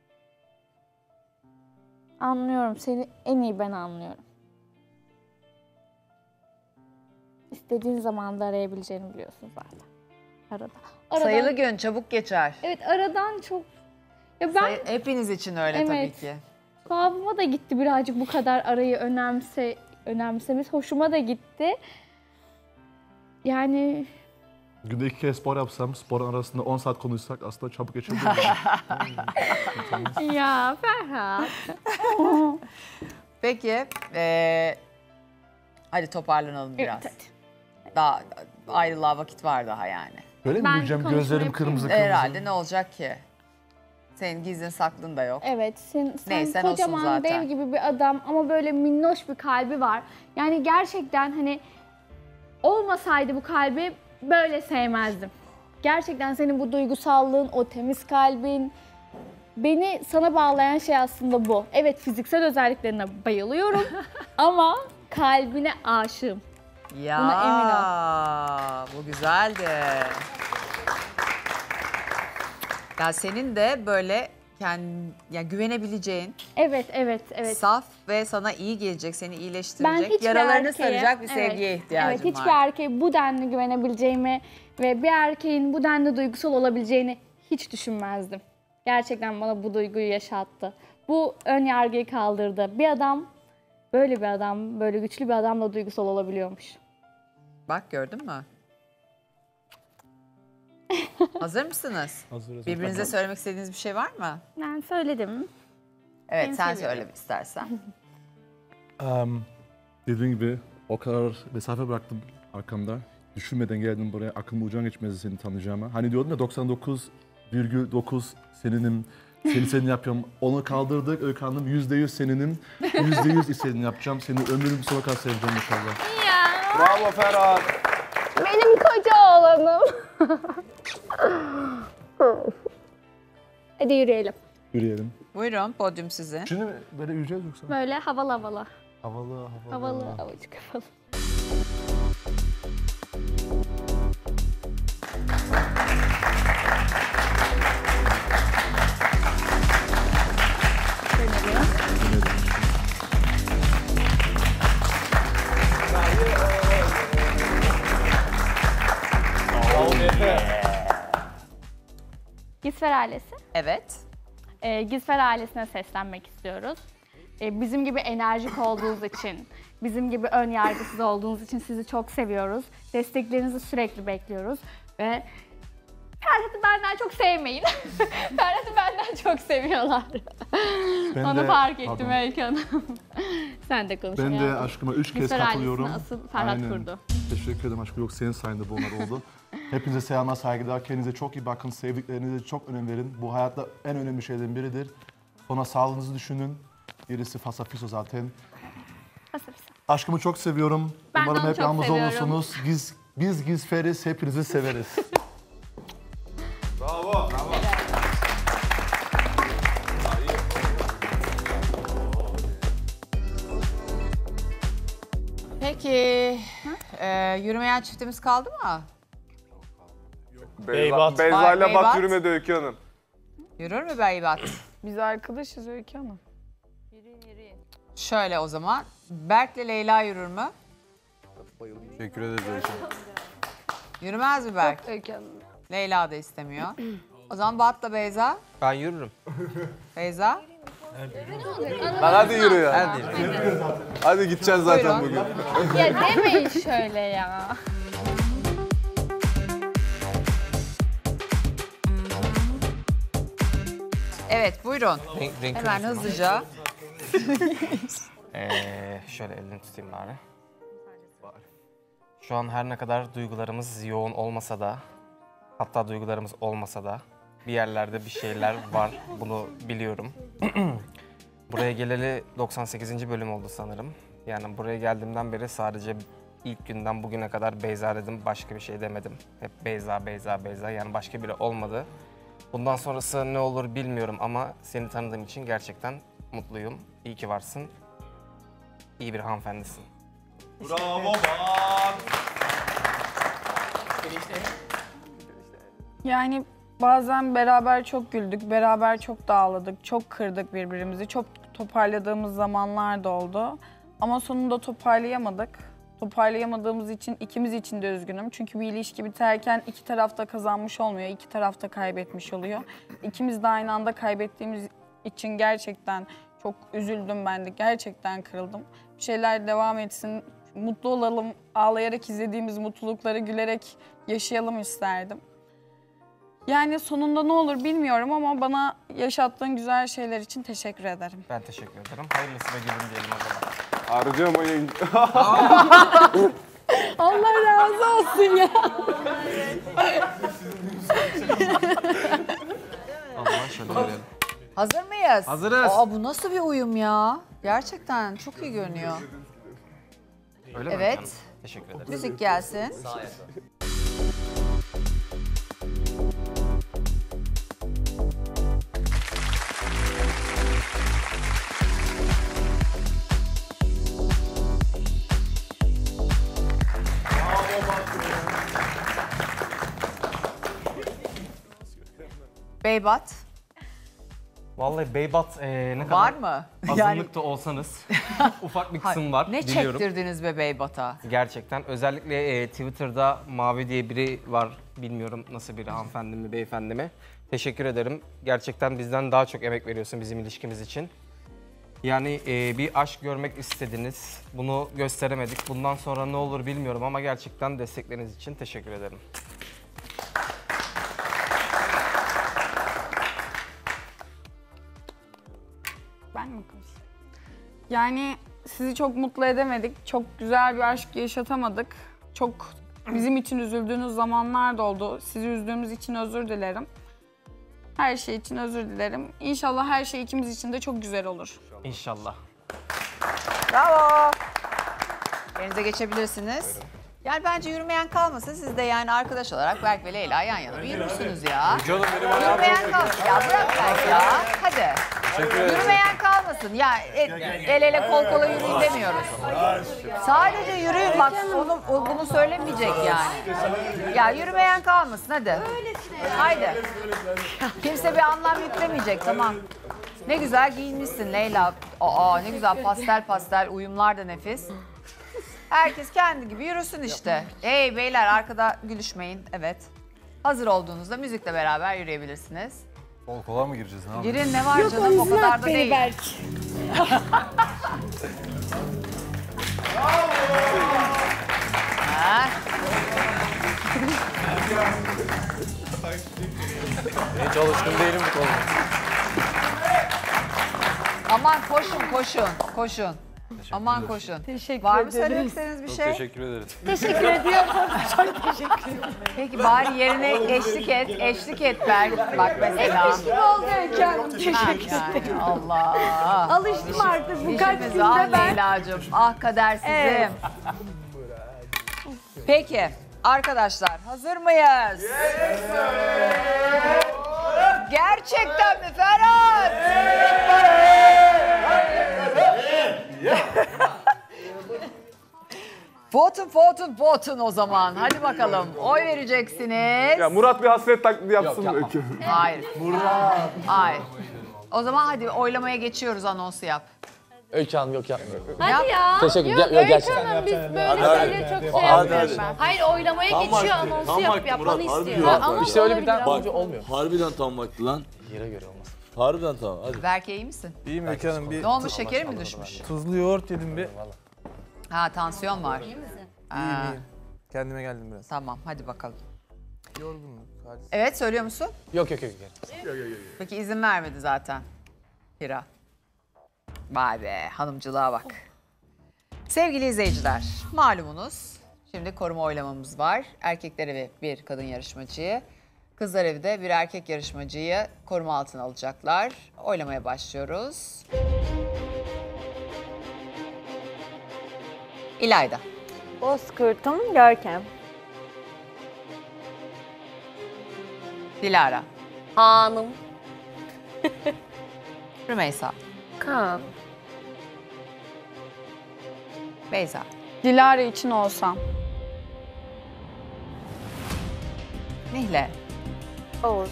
Anlıyorum, seni en iyi ben anlıyorum. İstediğin zaman da arayabileceğini biliyorsun zaten. Arada. Sayılı gün çabuk geçer. Evet, aradan çok... Ya ben Hepiniz için öyle tabii ki. Tuhafıma da gitti birazcık bu kadar arayı önemsemesi. Hoşuma da gitti. Yani Günde 2 kere spor yapsam, sporun arasında 10 saat konuşsak aslında çabuk geçebilir. ya Ferhat. Peki, hadi toparlanalım biraz. Evet, Daha ayrılığa vakit var daha yani. Böyle mi büyüyeceğim gözlerim kırmızı kırmızı? Herhalde ne olacak ki? Senin gizlin saklın da yok. Evet, sen Neyse, olsun kocaman zaten. dev gibi bir adam ama böyle minnoş bir kalbi var. Yani gerçekten hani olmasaydı bu kalbi böyle sevmezdim. Gerçekten senin bu duygusallığın, o temiz kalbin, beni sana bağlayan şey aslında bu. Evet, fiziksel özelliklerine bayılıyorum ama kalbine aşığım. Ya, Buna emin ol. bu güzeldi. Ya senin de böyle güvenebileceğin, evet. saf ve sana iyi gelecek, seni iyileştirecek, hiçbir yaralarını erkeğe- saracak bir evet, sevgiye ihtiyacım evet, hiçbir var. erkeğe bu denli güvenebileceğimi ve bir erkeğin bu denli duygusal olabileceğini hiç düşünmezdim. Gerçekten bana bu duyguyu yaşattı. Bu ön yargıyı kaldırdı. Bir adam, böyle güçlü bir adamla duygusal olabiliyormuş. Bak gördün mü? Hazır mısınız? Hazırız. Birbirinize söylemek istediğiniz bir şey var mı? Ben söyledim. Evet, Seni sen seviyorum. söyle istersen. Dediğim gibi o kadar mesafe bıraktım arkamda. Düşünmeden geldim buraya. Aklım ucundan geçmezdi seni tanıyacağıma. Hani diyordum ya 99,9 seninim. Seni yapıyorum. Onu kaldırdık. Öykü Hanım %100 seninim. %100 istediğini yapacağım. Seni ömrümün sonuna kadar seveceğim inşallah. Ya. Bravo Ferhat. Benim koca oğlanım. Hadi yürüyelim. Yürüyelim. Buyurun, podyum sizin. Şimdi böyle yürüyeceğiz yoksa? Böyle havalı. Havalı. Havacık havalı. Gizfer ailesi. Evet. Gizfer ailesine seslenmek istiyoruz. Bizim gibi enerjik olduğunuz için, bizim gibi ön yargısız olduğunuz için sizi çok seviyoruz. Desteklerinizi sürekli bekliyoruz ve Ferhat'ı benden çok sevmeyin. Ferhat'ı benden çok seviyorlar. Onu fark ettim Öykü Hanım. Sen de konuş. Ben de aşkıma 3 kez Gizfer katılıyorum. ailesini asıl Ferhat kurdu. Teşekkür ederim aşkım. Yok senin sayende bunlar oldu. Hepinize selamlar, saygılar. Kendinize çok iyi bakın. Sevdiklerinize çok önem verin. Bu hayatta en önemli şeylerden biridir. Sonra sağlığınızı düşünün. Gerisi fasafiso zaten. Aşkımı çok seviyorum. Ben de Umarım onu hep çok yalnız seviyorum. olursunuz. Biz Gizferiz, hepinizi severiz. Bravo. Peki, yürümeyen çiftimiz kaldı mı? Beybat. Beyza ile Beybat. Bat yürümedi Öykü Hanım. Yürür mü Beybat? Biz arkadaşız Öykü Hanım. Şöyle o zaman, Berk'le Leyla yürür mü? Teşekkür ederiz Öykü. Yürümez mi Berk? Yok Öykü Hanım. Leyla da istemiyor. O zaman Bat'la Beyza. Ben yürürüm. Beyza. Lan hadi yürü ya. Hadi. Hadi gideceğiz zaten Buyurun. bugün. Ya demeyin şöyle ya. Evet buyurun. Renk Hemen körüsü mü? hızlıca. Şöyle elini tutayım bari. Şu an her ne kadar duygularımız yoğun olmasa da, hatta duygularımız olmasa da bir yerlerde bir şeyler var. Bunu biliyorum. Buraya geleli 98. bölüm oldu sanırım. Yani buraya geldiğimden beri sadece ilk günden bugüne kadar Beyza dedim, başka bir şey demedim. Hep Beyza, Beyza, Beyza. Yani başka biri olmadı. Bundan sonrası ne olur bilmiyorum ama seni tanıdığım için gerçekten mutluyum. İyi ki varsın. İyi bir hanımefendisin. Bravo Bat. Yani bazen beraber çok güldük, beraber çok dağladık, çok kırdık birbirimizi, çok toparladığımız zamanlar da oldu. Ama sonunda toparlayamadık. Toparlayamadığımız için ikimiz için de üzgünüm. Çünkü bir ilişki biterken iki taraf da kazanmış olmuyor, iki taraf da kaybetmiş oluyor. İkimiz de aynı anda kaybettiğimiz için gerçekten çok üzüldüm ben de, gerçekten kırıldım. Bir şeyler devam etsin, mutlu olalım, ağlayarak izlediğimiz mutlulukları gülerek yaşayalım isterdim. Yani sonunda ne olur bilmiyorum ama bana yaşattığın güzel şeyler için teşekkür ederim. Ben teşekkür ederim. Hayırlısı ve gülüm diyelim o zaman. Harcamayın. Allah razı olsun ya. Allah şöyle verelim. Hazır mıyız? Hazırız. Aa, bu nasıl bir uyum ya? Gerçekten çok iyi görünüyor. Öyle mi Evet. canım? Teşekkür ederim. Müzik gelsin. Beybat. Vallahi Beybat ne kadar Var mı? azınlıkta olsanız ufak bir kısım var. Ne biliyorum. çektirdiniz be Beybat'a? Gerçekten. Özellikle Twitter'da Mavi diye biri var. Bilmiyorum nasıl biri, hanımefendi mi, beyefendi mi. Teşekkür ederim. Gerçekten bizden daha çok emek veriyorsun bizim ilişkimiz için. Yani bir aşk görmek istediniz. Bunu gösteremedik. Bundan sonra ne olur bilmiyorum ama gerçekten destekleriniz için teşekkür ederim. Ben mi konuşayım? Yani sizi çok mutlu edemedik. Çok güzel bir aşk yaşatamadık. Çok bizim için üzüldüğünüz zamanlar da oldu. Sizi üzdüğümüz için özür dilerim. Her şey için özür dilerim. İnşallah her şey ikimiz için de çok güzel olur. İnşallah. Bravo. Yerinize geçebilirsiniz. Yani bence yürümeyen kalmasın. Siz de yani arkadaş olarak Berk ve Leyla yan yana bir yürürsünüz ya. Canım benim ayağım Yürümeyen kalmasın. Ya bırak Berk ya. Hadi. Teşekkür ederim. Yürümeyen kalmasın. Ya el ele kol kola yürüyün demiyoruz. Sadece yürüyün bak bunu söylemeyecek yani. Ya yürümeyen kalmasın hadi. Haydi. Kimse bir anlam yüklemeyecek tamam. Ne güzel giyinmişsin Leyla. Aa ne güzel pastel uyumlar da nefis. Herkes kendi gibi yürüsün işte. Hey beyler arkada gülüşmeyin. Evet. Hazır olduğunuzda müzikle beraber yürüyebilirsiniz. Kol kola mı gireceğiz? Ne Girin ne var canım o kadar da değil. Ha. Hiç alışkın değilim bu konuda. Aman koşun. Aman koşun. Teşekkür Var mı ederim. söylemek istediğiniz bir şey? Teşekkür ederim. Teşekkür ediyorum. Çok teşekkür ederim. Peki bari yerine eşlik et Berk. Bak mesela. Etmiş gibi oldu Öykü Hanım. Teşekkür ederim. Allah. Alıştım artık bu kaç İşimiz, günde ah ben. Leyla'cığım, ah kadersizim. Evet. Peki arkadaşlar hazır mıyız? Gerçekten mi Ferhat? Votun o zaman. Hadi bakalım. Oy vereceksiniz. Ya Murat bir hasret taklidi yapsın mı? Hayır. Hayır. O zaman hadi oylamaya geçiyoruz anonsu yap. Öykü Hanım yok yapmıyorum. Hadi ya. Teşekkür Yok, ederim. Gerçekten. Hanım, biz böyle Hadi, şeyleri hadi. çok Hadi, yapıyorum hadi. ben. Hayır oylamaya Tam geçiyor, vakti, anonsu tam yapıp vakti yapmanı Murat, harbi istiyor. diyorum. İşte öyle bir olabilir. olunca olmuyor. Harbiden tam vakti lan. Yere göre olmaz. Harbiden tamam hadi. Berke iyi misin? İyiyim Öykü Hanım. Ne olmuş, şekeri mi düşmüş? Tuzlu yoğurt yedim bir. Ha, tansiyon var. İyi misin? İyiyim. Kendime geldim biraz. Tamam, hadi bakalım. Yorgunluk. Evet, söylüyor musun? Yok. Peki izin vermedi zaten Hira. Vay be, hanımcılığa bak. Sevgili izleyiciler, malumunuz şimdi koruma oylamamız var. Erkekler evi bir kadın yarışmacıyı, kızlar evi de bir erkek yarışmacıyı koruma altına alacaklar. Oylamaya başlıyoruz. İlayda. Bozkurt'um Görkem. Dilara. Hanım. Rümeysa. Kaan. Beyza. Dilara için olsam. Nihle. Oğuz.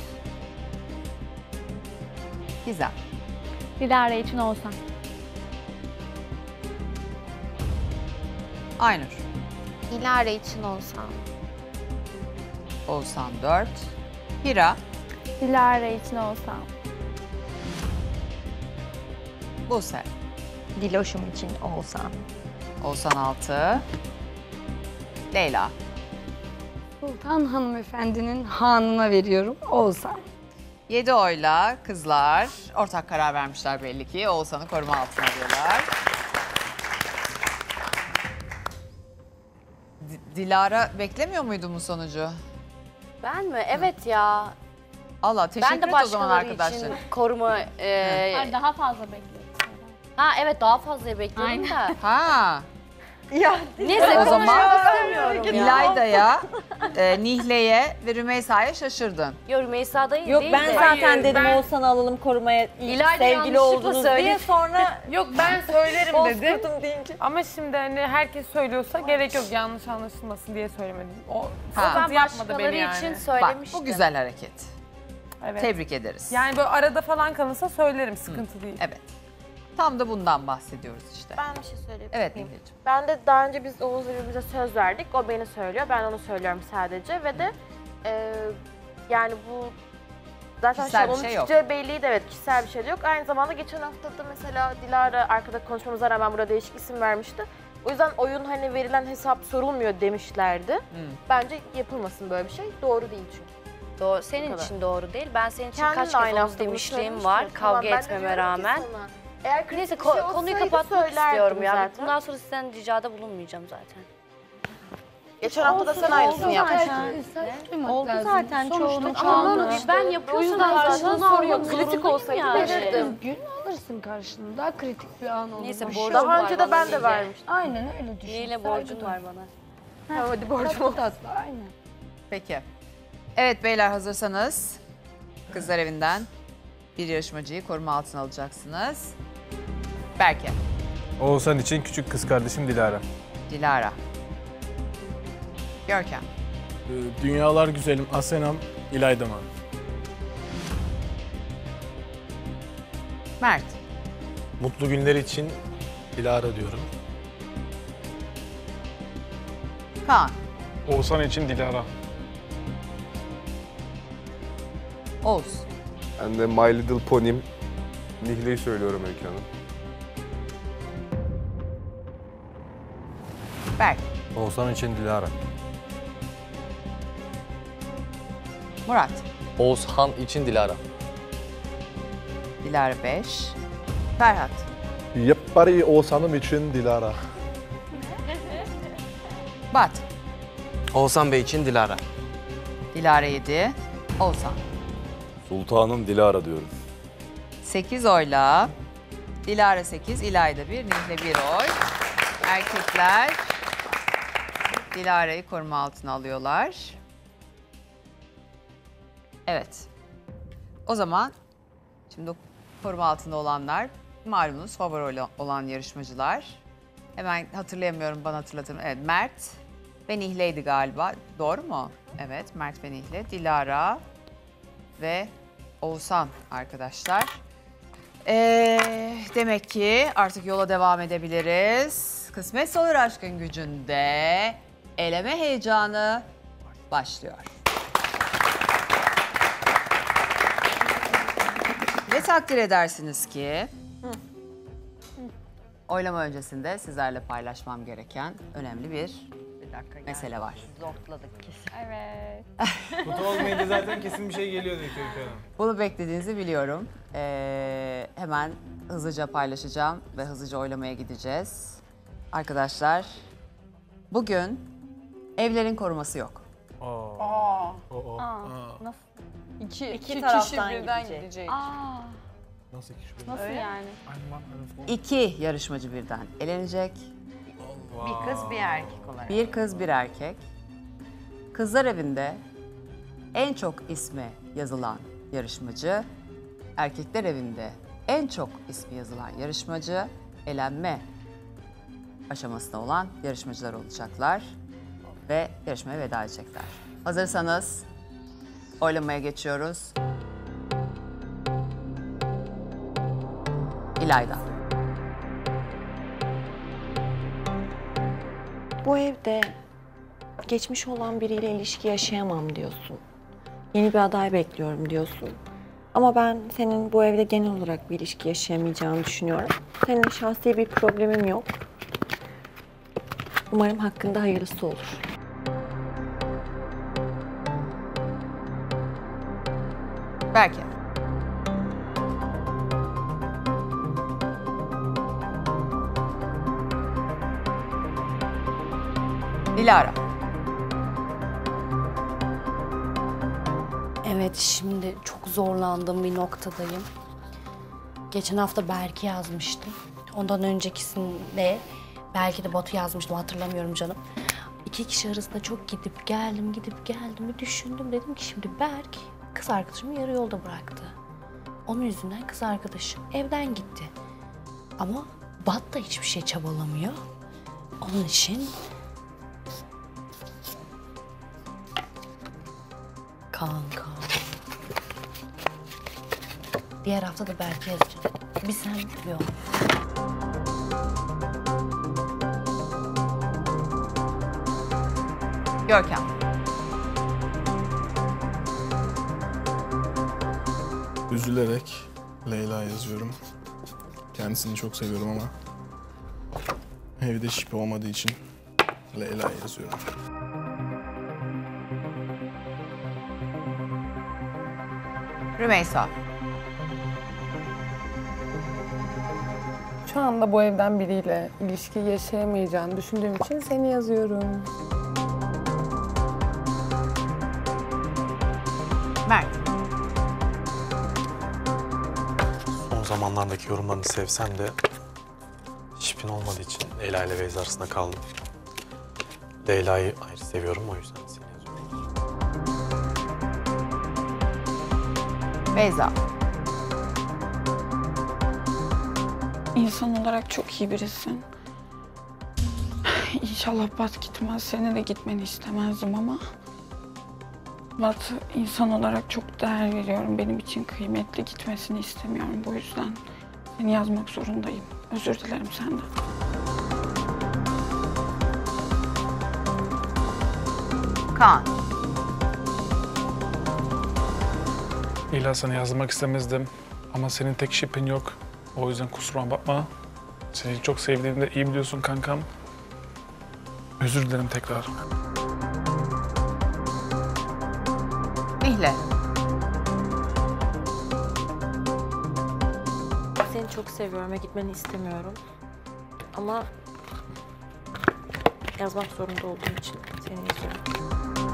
Gizem. Dilara için olsam. Aynur. Dilara için olsam. Oğuzhan 4. Hira. Dilara için olsam. Buse. Diloşum için olsam. Oğuzhan 6. Leyla. Sultan hanımefendinin hanına veriyorum olsam. 7 oyla kızlar ortak karar vermişler belli ki. Oğuzhan'ı koruma altına alıyorlar. Dilara beklemiyor muydu bu sonucu? Ben mi? Evet ya. Allah teşekkür Ben de et o zaman başkaları arkadaşlar. için koruma... Hayır, daha fazla bekliyorum. Ha evet daha fazla bekliyorum Aynen. da. Ha. Ya Neyse o zaman istemiyorum ya. İlayda'ya, Nihle'ye ve Rümeysa'ya şaşırdın. Yok Rümeysa değil Yok ben de. zaten Hayır, dedim ben- Oğuzhan'ı alalım korumaya İlayda sevgili yanlışlıkla oldunuz diye söyledi. sonra Yok ben söylerim dedim. Bozkurt'um deyince. Ama şimdi hani herkes söylüyorsa gerek yok yanlış anlaşılmasın diye söylemedim. O Ha. sıkıntı Ben yapmadı başkaları beni yani. için Bak söylemiştim. bu güzel hareket. Evet. Tebrik ederiz. Yani böyle arada falan kalırsa söylerim sıkıntı değil. Evet. Tam da bundan bahsediyoruz işte. Ben bir şey söyleyebilir Evet miyim? Nihleciğim. Ben de daha önce biz Oğuz'la birbirimize söz verdik. O beni söylüyor. Ben onu söylüyorum sadece. Ve de yani bu zaten Kişisel bir onun şey yok. çıkacağı belliydi. Evet kişisel bir şey de yok. Aynı zamanda geçen hafta da mesela Dilara arkada konuşmamıza rağmen burada değişik isim vermişti. O yüzden oyun hani verilen hesap sorulmuyor demişlerdi. Bence yapılmasın böyle bir şey. Doğru değil çünkü. Doğru, Bu senin kadar. için doğru değil. Ben senin için Kendim kaç de kez aynı onu hafta bunu demişliğim söylemiştim. var. Tamam, Kavga ben de etmeme diyorum ki rağmen. sana, eğer kritik Neyse bir şey konuyu olsaydı kapatmak istiyorum söylerdim ya. zaten. Bundan sonra sizden ricada bulunmayacağım zaten. Geçen hafta da sen aynısını yapmıştın. Oldu zaten çoğunu Ama çaldı. ben yapıyorsam karşılığını soruyor. Kritik olsaydı verirdim. Gün alırsın karşılığında. Daha kritik bir an olur. Neyse Bir borcum şey Daha var önce bana de ben de Nihle. vermiştim. Aynen öyle düşün. Nihle borcun var bana. Tamam hadi borcum olsun. Tatlı aynen. Peki. Evet beyler hazırsanız kızlar evinden bir yarışmacıyı koruma altına alacaksınız. Berke, Oğuzhan için küçük kız kardeşim Dilara. Dilara, Görkem, Dünyalar güzelim Asenam İlayda Hanım. Mert, Mutlu günler için Dilara diyorum. Kaan, Oğuzhan için Dilara. Oğuz, Ben de My Little Pony'm Nihle'yi söylüyorum Öykü Hanım. Berk, Oğuzhan için Dilara. Murat, Oğuzhan için Dilara. Dilara 5, Ferhat, Yaparı Oğuzhan'ım için Dilara. Bat, Oğuzhan Bey için Dilara. Dilara 7, Oğuzhan. Sultanım Dilara diyorum. 8 oyla Dilara 8, İlayda 1, Nihle 1 oy. Erkekler Dilara'yı koruma altına alıyorlar. Evet. O zaman şimdi o koruma altında olanlar malumunuz favori olan yarışmacılar. Hemen hatırlayamıyorum, bana hatırlatın. Evet, Mert ve Nihle'ydi galiba. Doğru mu? Evet, Mert ve Nihle. Dilara ve Oğuzhan arkadaşlar. Demek ki artık yola devam edebiliriz. Kısmetse olur aşkın gücünde eleme heyecanı başlıyor. Ve takdir edersiniz ki oylama öncesinde sizlerle paylaşmam gereken önemli bir mesele var. Zortladık kesin. Evet. Kutu olmayınca zaten kesin bir şey geliyor diyor Öykü Hanım. Bunu beklediğinizi biliyorum. Hemen hızlıca paylaşacağım ve hızlıca oylamaya gideceğiz. Arkadaşlar, bugün evlerin koruması yok. Nasıl? İki kişi taraftan birden gidecek. gidecek. Nasıl iki kişi? Nasıl yani? 2 yarışmacı birden elenecek. Bir kız bir erkek olarak. Bir kız bir erkek. Kızlar evinde en çok ismi yazılan yarışmacı, erkekler evinde en çok ismi yazılan yarışmacı, elenme aşamasında olan yarışmacılar olacaklar ve yarışmaya veda edecekler. Hazırsanız oylamaya geçiyoruz. İlayda. Bu evde geçmiş olan biriyle ilişki yaşayamam diyorsun. Yeni bir aday bekliyorum diyorsun. Ama ben senin bu evde genel olarak bir ilişki yaşayamayacağını düşünüyorum. Senin şahsi bir problemim yok. Umarım hakkında hayırlısı olur. Belki. Dilara. Evet, şimdi çok zorlandığım bir noktadayım. Geçen hafta Berk'i yazmıştım. Ondan öncekisinde belki de Batu yazmıştım, hatırlamıyorum canım. 2 kişi arasında çok gidip geldim bir düşündüm. Dedim ki şimdi Berk kız arkadaşımı yarı yolda bıraktı. Onun yüzünden kız arkadaşım evden gitti. Ama Bat da hiçbir şey çabalamıyor. Onun için kanka. Diğer hafta da Berk'i yazacağım. Bir sen bir o. Görkem. Üzülerek Leyla yazıyorum. Kendisini çok seviyorum ama evde şipi olmadığı için Leyla yazıyorum. Rümeysa. Şu anda bu evden biriyle ilişki yaşayamayacağını düşündüğüm için seni yazıyorum. Mert. Son zamanlardaki yorumlarını sevsem de şipin olmadığı için Leyla ile Beyza arasında kaldım. Leyla'yı ayrı seviyorum, o yüzden seni yazıyorum. Beyza. İnsan olarak çok iyi birisin. İnşallah Bat gitmez. Senin de gitmeni istemezdim ama Bat insan olarak çok değer veriyorum. Benim için kıymetli, gitmesini istemiyorum. Bu yüzden seni yazmak zorundayım. Özür dilerim senden. Kaan. İlla sana yazmak istemezdim ama senin tek şipin yok. O yüzden kusuruma bakma. Seni çok sevdiğimi de iyi biliyorsun kankam. Özür dilerim tekrar. Nihle. Seni çok seviyorum ve gitmeni istemiyorum. Ama yazmak zorunda olduğum için seni yazıyorum.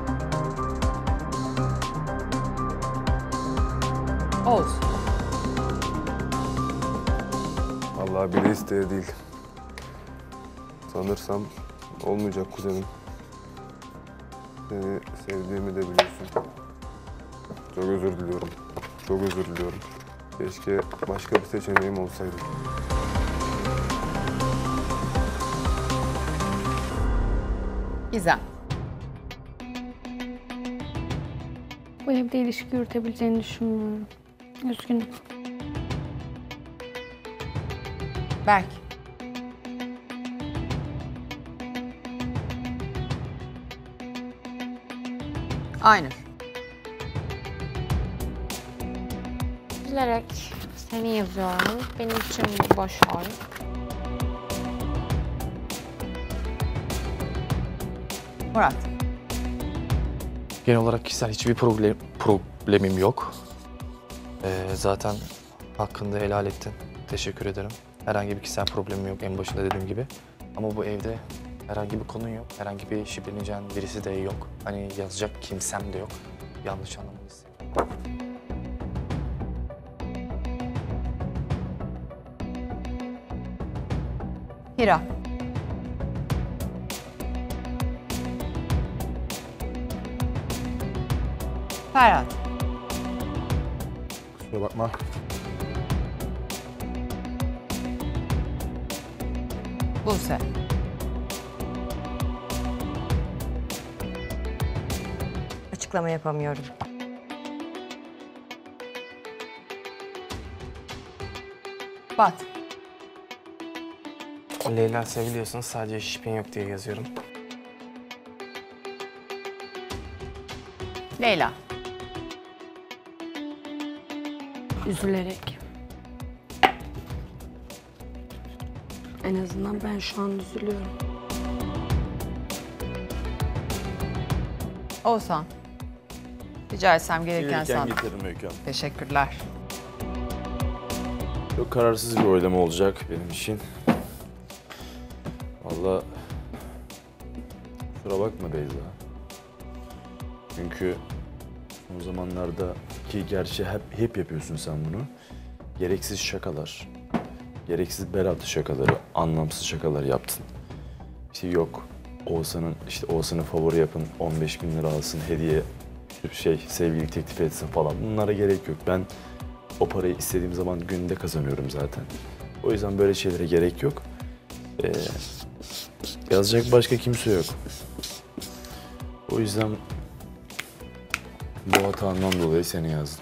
Oğuz. Vallahi bile isteye değil. Sanırsam olmayacak kuzenim. Seni sevdiğimi de biliyorsun. Çok özür diliyorum. Çok özür diliyorum. Keşke başka bir seçeneğim olsaydı. Gizem. Bu evde ilişki yürütebileceğini düşünmüyorum. Üzgünüm. Berk. Aynur. Üzülerek seni yazıyorum. Benim için boş ver. Murat. Genel olarak kişisel hiçbir problemim yok. Zaten hakkında helal ettin. Teşekkür ederim. Herhangi bir kişisel problemim yok en başında dediğim gibi. Ama bu evde herhangi bir konun yok. Herhangi bir şüpheleneceğin birisi de yok. Hani yazacak kimsem de yok. Yanlış anlamayız. Hira. Ferhat. Kusura bakma. Buse. Açıklama yapamıyorum. Bat. Leyla seviliyorsun, sadece şipin yok diye yazıyorum. Leyla. Üzülerek. En azından ben şu an üzülüyorum. Oğuzhan. Rica etsem gereken Gelirken sana. getiririm Öykü Hanım. Teşekkürler. Çok kararsız bir oylama olacak benim için. Vallahi kusura bakma Beyza. Çünkü son zamanlarda ki gerçi hep yapıyorsun sen bunu. Gereksiz şakalar, gereksiz bel altı şakaları, anlamsız şakalar yaptın. İşte yok Oğuzhan'ın favori yapın, 15.000 lira alsın, hediye, sevgili teklif etsin falan. Bunlara gerek yok. Ben o parayı istediğim zaman gününde kazanıyorum zaten. O yüzden böyle şeylere gerek yok. Yazacak başka kimse yok. O yüzden bu hatandan dolayı seni yazdım.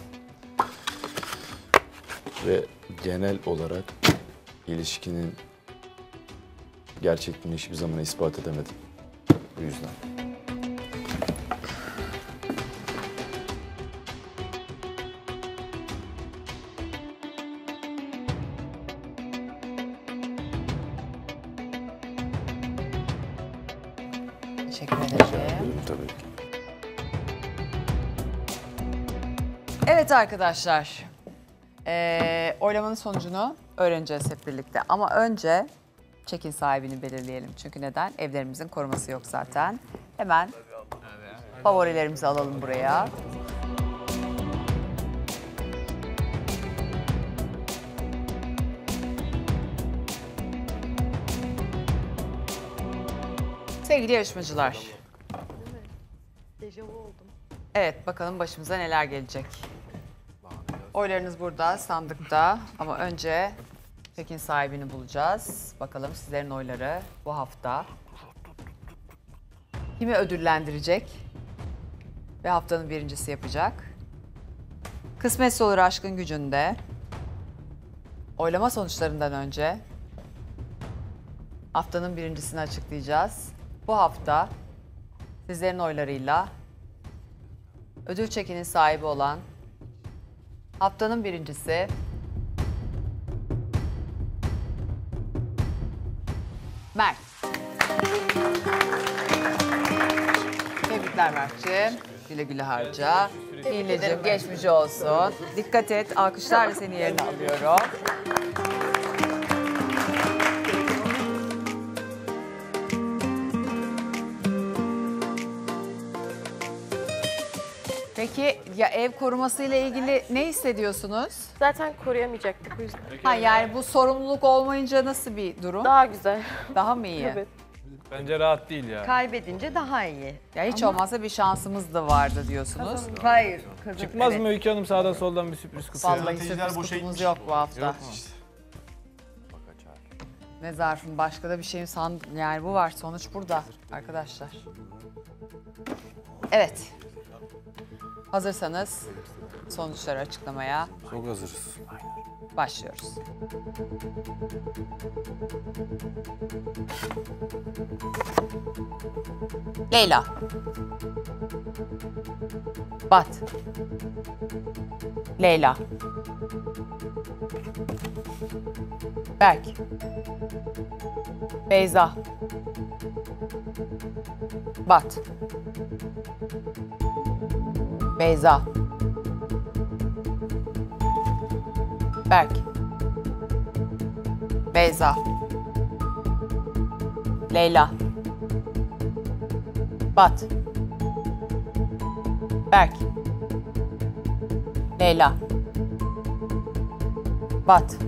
Ve genel olarak ilişkinin gerçekliğini hiçbir zaman ispat edemedim. Bu yüzden. Teşekkür ederim. Tabii ki. Evet arkadaşlar. Oylamanın sonucunu öğreneceğiz hep birlikte. Ama önce check-in sahibini belirleyelim. Çünkü neden? Evlerimizin koruması yok zaten. Hemen favorilerimizi alalım buraya. Sevgili yarışmacılar. Evet, bakalım başımıza neler gelecek. Oylarınız burada, sandıkta. Ama önce check-in sahibini bulacağız. Bakalım sizlerin oyları bu hafta kimi ödüllendirecek ve haftanın birincisi yapacak. Kısmetse olur aşkın gücünde. Oylama sonuçlarından önce haftanın birincisini açıklayacağız. Bu hafta sizlerin oylarıyla ödül çekinin sahibi olan haftanın birincisi Mert. Tebrikler Mert'ciğim. Güle güle harca. Hileciğim geçmiş olsun. Dikkat et, alkışlarla seni yerine alıyorum. Peki ya ev korumasıyla ilgili ne hissediyorsunuz? Zaten koruyamayacaktık bu yüzden. Ha yani bu sorumluluk olmayınca nasıl bir durum? Daha güzel. Daha mı iyi? Evet. Bence rahat değil ya. Kaybedince daha iyi. Ya hiç olmazsa bir şansımız da vardı diyorsunuz. Hayır. Çıkmaz mı Öykü Hanım sağdan soldan bir sürpriz kutu? Vallahi sürpriz kutumuz yok bu hafta. Ne zarfın başka da bir şeyim yani bu var sonuç burada arkadaşlar. Evet. Hazırsanız sonuçları açıklamaya Çok hazırız. başlıyoruz. Leyla. Bat. Leyla. Berk. Beyza. Bat. Beyza. Berk. Beyza. Leyla. Bat. Berk. Leyla. Bat.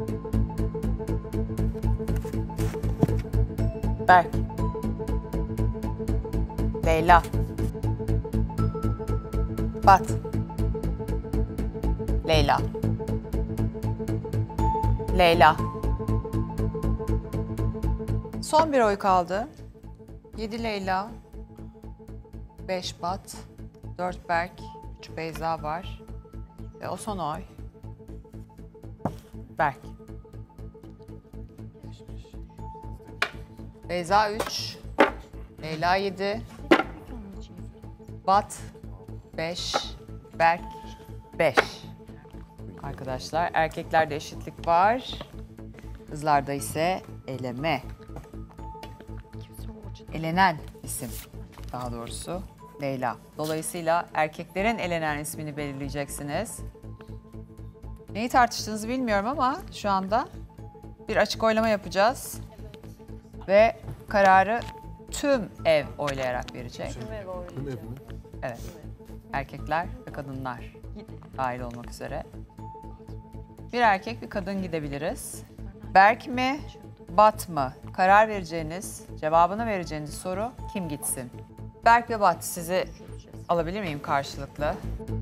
Berk. Leyla. Bat. Leyla. Leyla. Son bir oy kaldı. 7 Leyla, 5 Bat, 4 Berk, 3 Beyza var. Ve o son oy. Berk. Beyza 3, Leyla 7, Bat 5, Berk 5. Arkadaşlar erkeklerde eşitlik var. Kızlarda ise eleme. Elenen isim daha doğrusu Leyla. Dolayısıyla erkeklerin elenen ismini belirleyeceksiniz. Neyi tartıştığınızı bilmiyorum ama şu anda bir açık oylama yapacağız. Ve kararı tüm ev oylayarak verecek. Tüm ev mi? Evet. Erkekler ve kadınlar dahil olmak üzere. Bir erkek bir kadın gidebiliriz. Berk mi, Bat mı? Karar vereceğiniz, cevabını vereceğiniz soru kim gitsin? Berk ve Bat, sizi alabilir miyim karşılıklı?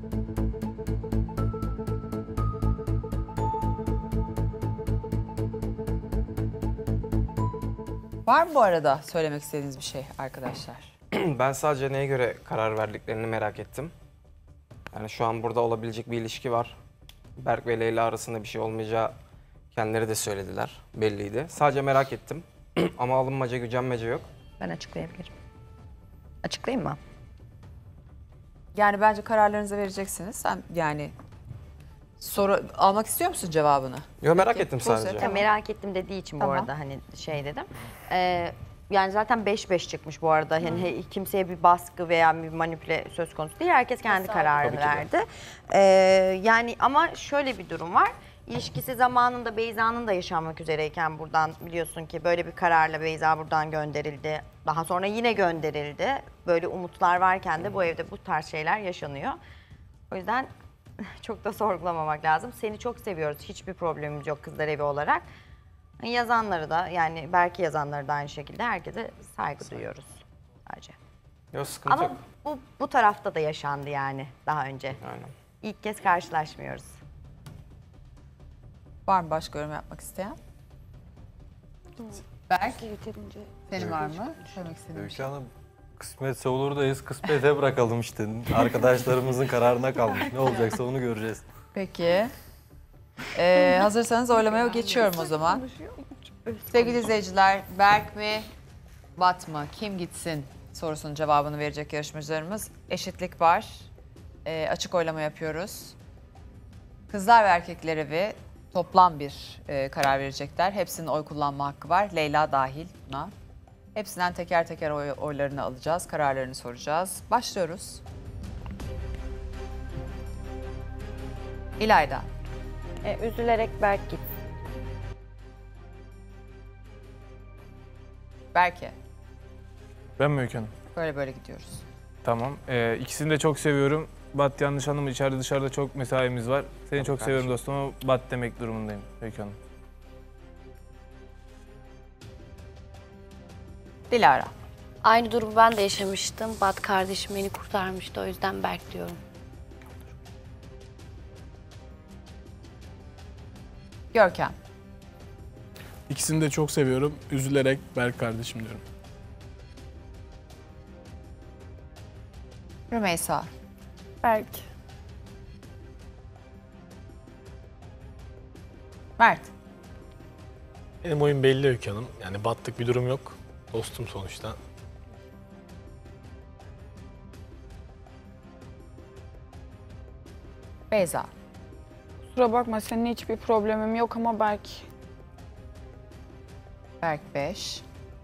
Var mı bu arada söylemek istediğiniz bir şey arkadaşlar? Ben sadece neye göre karar verdiklerini merak ettim. Yani şu an burada olabilecek bir ilişki var. Berk ve Leyla arasında bir şey olmayacağı kendileri de söylediler. Belliydi. Sadece merak ettim. Ama alınmaca, gücenmece yok. Ben açıklayabilirim. Açıklayayım mı? Yani bence kararlarınızı vereceksiniz. Sen yani soru almak istiyor musun cevabını? Yok, merak ettim sadece. Tamam. Merak ettim dediği için bu arada hani şey dedim. Yani zaten 5-5 çıkmış bu arada. Yani kimseye bir baskı veya bir manipüle söz konusu değil. Herkes kendi kararını verdi. Yani ama şöyle bir durum var. İlişkisi zamanında Beyza'nın da yaşanmak üzereyken buradan biliyorsun ki böyle bir kararla Beyza buradan gönderildi. Daha sonra yine gönderildi. Böyle umutlar varken de bu evde bu tarz şeyler yaşanıyor. O yüzden çok da sorgulamamak lazım. Seni çok seviyoruz. Hiçbir problemimiz yok kızlar evi olarak. Yazanları da yani belki yazanları da aynı şekilde herkese saygı duyuyoruz sadece. Yok, sıkıntı Ama yok. bu tarafta da yaşandı yani daha önce. Aynen. İlk kez karşılaşmıyoruz. Var mı başka yorum yapmak isteyen? Berk, senin var mı? Söylemek istediğin bir şey. Öykü Hanım, kısmetse olurdayız, kısmete bırakalım işte. Arkadaşlarımızın kararına kalmış. Ne olacaksa onu göreceğiz. Peki. Hazırsanız oylamaya geçiyorum o zaman. Sevgili izleyiciler, Berk mi, Bat mı? Kim gitsin sorusunun cevabını verecek yarışmacılarımız. Eşitlik var. Açık oylama yapıyoruz. Kızlar ve erkekler evi toplam bir karar verecekler. Hepsinin oy kullanma hakkı var. Leyla dahil buna. Hepsinden teker teker oylarını alacağız. Kararlarını soracağız. Başlıyoruz. İlayda. Üzülerek Berk git. Berke. Ben mi Öykü Hanım? Böyle böyle gidiyoruz. Tamam. İkisini de çok seviyorum. Bat yanlış anlama, içeride dışarıda çok mesaimiz var. Seni çok seviyorum dostum ama Bat demek durumundayım Öykü Hanım. Dilara. Aynı durumu ben de yaşamıştım. Bat kardeşim beni kurtarmıştı. O yüzden Berk diyorum. Görkem. İkisini de çok seviyorum. Üzülerek Berk kardeşim diyorum. Rümeysa. Berk. Mert. Benim oyun belli Öykü Hanım. Yani battık bir durum yok. Dostum sonuçta. Beyza. Kusura bakma seninle hiçbir problemim yok ama Berk. Berk 5.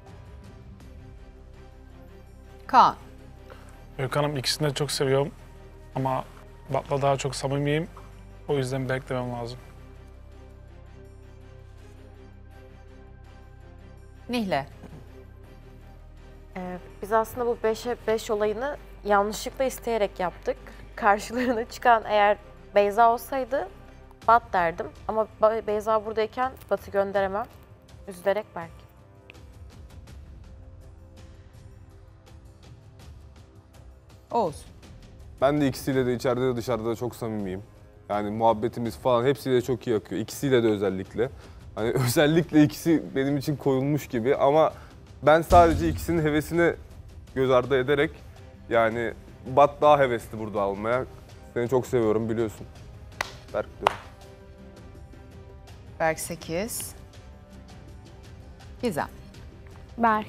Kaan. Öykü Hanım ikisini de çok seviyorum. Ama Bat'la daha çok samimiyim. O yüzden Berk demem lazım. Nihle. Biz aslında bu 5'e 5 olayını yanlışlıkla isteyerek yaptık. Karşılarına çıkan eğer Beyza olsaydı Bat derdim. Ama Beyza buradayken Bat'ı gönderemem. Üzülerek Berk. Oğuz. Ben de ikisiyle de içeride de dışarıda da çok samimiyim. Yani muhabbetimiz falan hepsiyle çok iyi akıyor. İkisiyle de özellikle. Hani özellikle ikisi benim için koyulmuş gibi ama ben sadece ikisinin hevesine göz ardı ederek yani Bat daha hevesli burada almaya. Seni çok seviyorum biliyorsun. Berk diyorum. Berk 8. Gizem. Berk.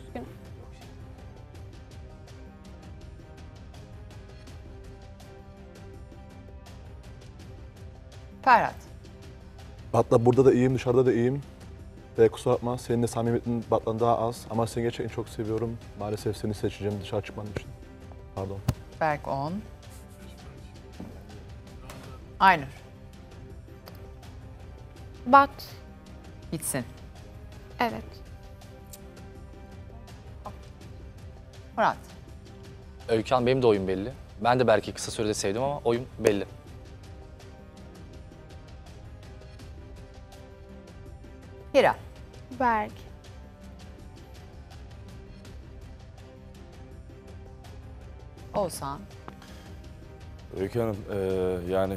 Ferhat. Batla burada da iyiyim, dışarıda da iyiyim. Kusura bakma, senin de samimiyetin Bat'tan daha az. Ama seni gerçekten çok seviyorum. Maalesef seni seçeceğim dışarı çıkman için. Pardon. Berk 10. Aynur. Bat. Gitsin. Evet. Murat. Öykü Hanım benim de oyun belli. Ben de Berk'i kısa sürede sevdim ama oyun belli. Hira. Berk. Oğuzhan. Öykü Hanım, yani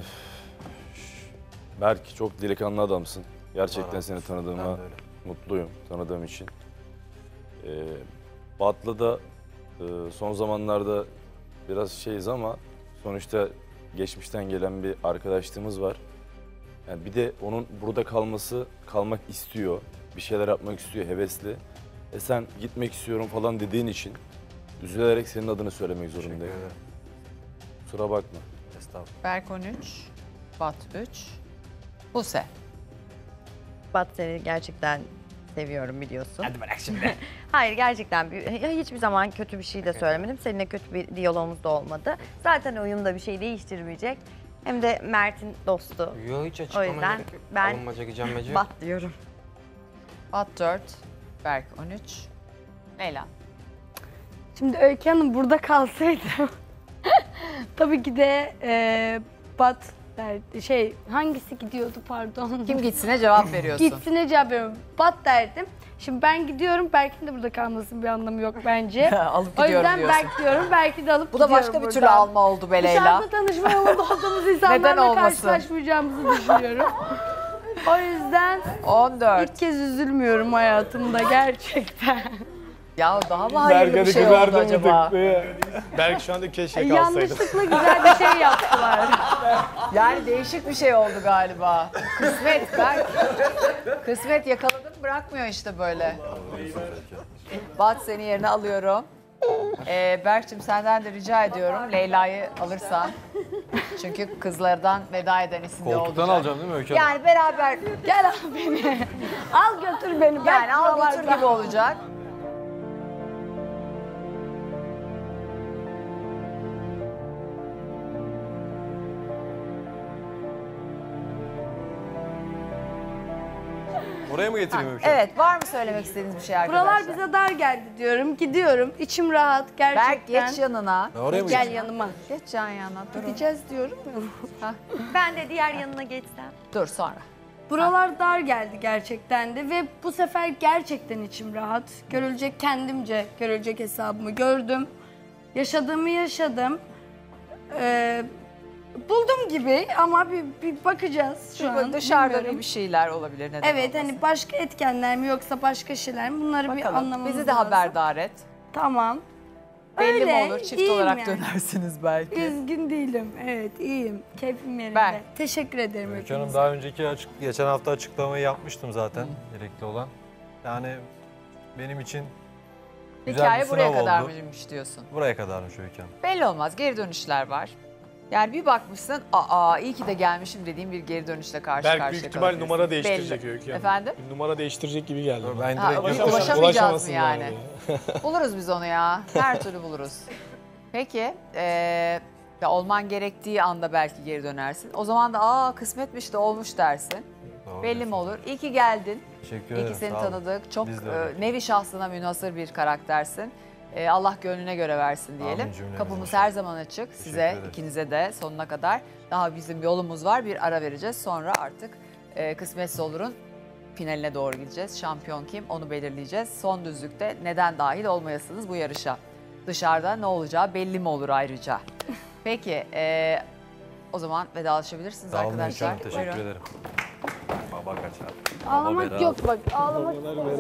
Berk çok delikanlı adamsın. Gerçekten seni tanıdığıma mutluyum, tanıdığım için. Bat'la da son zamanlarda biraz şeyiz ama sonuçta geçmişten gelen bir arkadaşlığımız var. Yani bir de onun burada kalmak istiyor, bir şeyler yapmak istiyor, hevesli. Sen gitmek istiyorum falan dediğin için üzülerek senin adını söylemek zorundayım. Kusura bakma. Estağfurullah. Berk 13. Bat 3. Buse. Bat seni gerçekten seviyorum biliyorsun. Hadi bırak şimdi. Hayır gerçekten hiçbir zaman kötü bir şey de söylemedim. Seninle kötü bir diyalogumuz da olmadı. Zaten oyunda bir şey değiştirmeyecek. Hem de Mert'in dostu. Yok hiç O açıklama yüzden gerek yok. ben Alınmaca gücenmece. Bat diyorum. Bat 4. Berk 13. Leyla. Şimdi Öykü Hanım burada kalsaydı tabii ki de Bat derdi. Hangisi gidiyordu pardon. Kim gitsine cevap veriyorsun. Gitsine cevap veriyorum. Bat derdim. Şimdi ben gidiyorum. Berk'in de burada kalmasının bir anlamı yok bence. Alıp O gidiyorum yüzden diyorsun. Berk diyorum. Belki de alıp Bu da gidiyorum başka bir buradan. türlü alma oldu be Leyla. Dışarıda tanışma yolunda olduğumuz Neden insanlarla olmasın? karşılaşmayacağımızı düşünüyorum. O yüzden 14. ilk kez üzülmüyorum hayatımda gerçekten. Ya daha mı hayırlı bir şey oldu acaba? Berk şu anda keşke kalsaydı. Yanlışlıkla güzel bir şey yaptılar. Yani değişik bir şey oldu galiba. Kısmet Berk. Kısmet yakaladım bırakmıyor işte böyle. Bat seni yerine alıyorum. Berk'cim senden de rica ediyorum Leyla'yı alırsan. Çünkü kızlardan veda eden isim de olacak. Koltuktan alacağım değil mi Öykü Hanım? Yani beraber Gel al beni. Al götür beni. yani al götür gibi olacak. Oraya mı getireyim Öykü Hanım? Evet var mı söylemek istediğiniz bir şey arkadaşlar? Buralar bize dar geldi diyorum. Gidiyorum. İçim rahat gerçekten. Berk geç yanına. Oraya mı Gel getireyim? yanıma. Geç yan yana dur. Gideceğiz diyorum ya. Ben de diğer yanına geçsem. Dur sonra. Buralar dar geldi gerçekten de ve bu sefer gerçekten içim rahat. Görülecek kendimce, görülecek hesabımı gördüm. Yaşadığımı yaşadım. Buldum gibi ama bir bakacağız şu an. Dışarıda bilmiyorum. bir şeyler olabilir neden Evet olmasın? hani başka etkenler mi yoksa başka şeyler mi bunları bir Bakalım, anlamamız bizi de lazım. haberdar et. Tamam. Belli Öyle, mi olur? Çift iyiyim olarak yani. dönersiniz belki. Üzgün değilim. Evet, iyiyim. Keyfim yerinde. Ben. Teşekkür ederim Öykü Hanım hepinize. daha önceki geçen hafta açıklamayı yapmıştım zaten gerekli olan. Yani benim için güzel Hikaye bir buraya sınav kadar oldu. mıymış diyorsun? Buraya kadarmış Öykü Hanım. Belli olmaz. Geri dönüşler var. Yani bir bakmışsın, iyi ki de gelmişim dediğim bir geri dönüşle karşı Berk karşıya büyük ihtimal kalabilirsin. numara değiştirecek Belli. Öykü Hanım. Efendim? Numara değiştirecek gibi geldi. Ben Ulaşamayacağız mı yani? Buluruz biz onu ya. Her türlü buluruz. Peki, ya olman gerektiği anda belki geri dönersin. O zaman da kısmetmiş de olmuş dersin. Doğru. Belli mi olur? İyi ki geldin. Teşekkür İyi ederim. ki seni sağ olun. tanıdık. Çok Biz de öyle. nevi şahsına münhasır bir karaktersin. Allah gönlüne göre versin diyelim. Amin cümlemize. Kapımız her zaman açık. Size, ederim. ikinize de sonuna kadar. Daha bizim yolumuz var. Bir ara vereceğiz. Sonra artık kısmetse olurun finaline doğru gideceğiz. Şampiyon kim onu belirleyeceğiz. Son düzlükte neden dahil olmayasınız bu yarışa? Dışarıda ne olacağı belli mi olur ayrıca? Peki o zaman vedalaşabilirsiniz Sağ olun arkadaşlar. Öykü Hanım, teşekkür Buyurun. ederim. Baba kaçar. Ağlamak yok bak. Ağlamak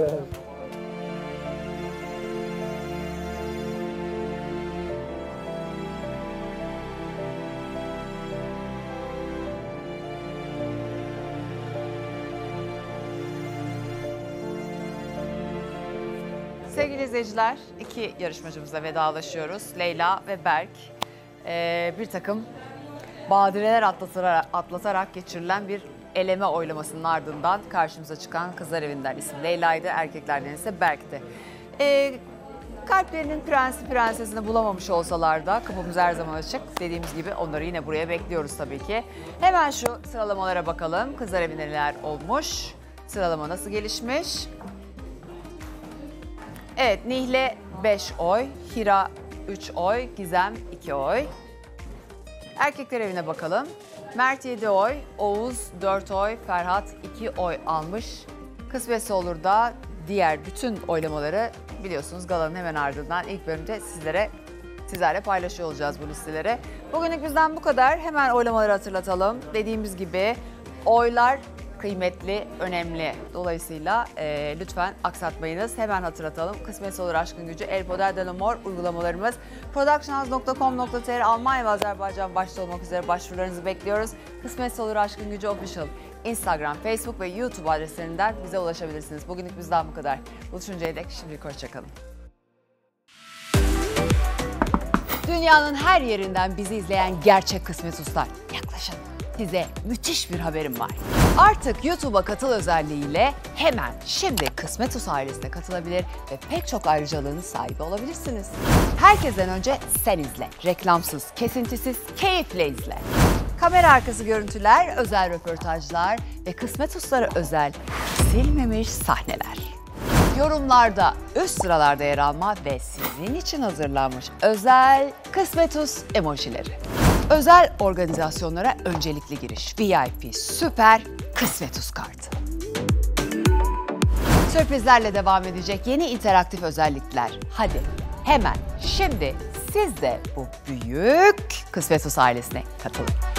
Sevgili izleyiciler, iki yarışmacımızla vedalaşıyoruz. Leyla ve Berk. Bir takım badireler atlatarak geçirilen bir eleme oylamasının ardından karşımıza çıkan Kızlar Evi'nden isim Leyla'ydı, erkeklerden ise Berk'ti. Kalplerinin prensi prensesini bulamamış olsalar da kapımız her zaman açık. Dediğimiz gibi onları yine buraya bekliyoruz tabii ki. Hemen şu sıralamalara bakalım. Kızlar Evi'nde neler olmuş? Sıralama nasıl gelişmiş? Evet, Nihle 5 oy, Hira 3 oy, Gizem 2 oy. Erkekler Evi'ne bakalım. Mert 7 oy, Oğuz 4 oy, Ferhat 2 oy almış. Kısmetse olur da diğer bütün oylamaları biliyorsunuz galanın hemen ardından ilk bölümde sizlerle paylaşıyor olacağız bu listeleri. Bugünlük bizden bu kadar. Hemen oylamaları hatırlatalım. Dediğimiz gibi oylar kıymetli, önemli. Dolayısıyla lütfen aksatmayınız. Hemen hatırlatalım. Kısmetse olur Aşkın Gücü, El Poder de l'Amor uygulamalarımız. Productionhouse.com.tr Almanya ve Azerbaycan başta olmak üzere başvurularınızı bekliyoruz. Kısmetse olur Aşkın Gücü Official. Instagram, Facebook ve YouTube adreslerinden bize ulaşabilirsiniz. Bugünlük bizden bu kadar. Buluşuncaya dek şimdilik hoşçakalın. Dünyanın her yerinden bizi izleyen gerçek kısmet ustalar. Yaklaşın. Size müthiş bir haberim var. Artık YouTube'a katıl özelliğiyle hemen şimdi Kısmet Us ailesine katılabilir ve pek çok ayrıcalığın sahibi olabilirsiniz. Herkesten önce sen izle. Reklamsız, kesintisiz, keyifle izle. Kamera arkası görüntüler, özel röportajlar ve Kısmet Us'lara özel kesilmemiş sahneler. Yorumlarda üst sıralarda yer alma ve sizin için hazırlanmış özel Kısmet Us emojileri. Özel organizasyonlara öncelikli giriş, VIP, süper Kısmet Us kartı. Sürprizlerle devam edecek yeni interaktif özellikler. Hadi hemen şimdi siz de bu büyük Kısmet Us ailesine katılın.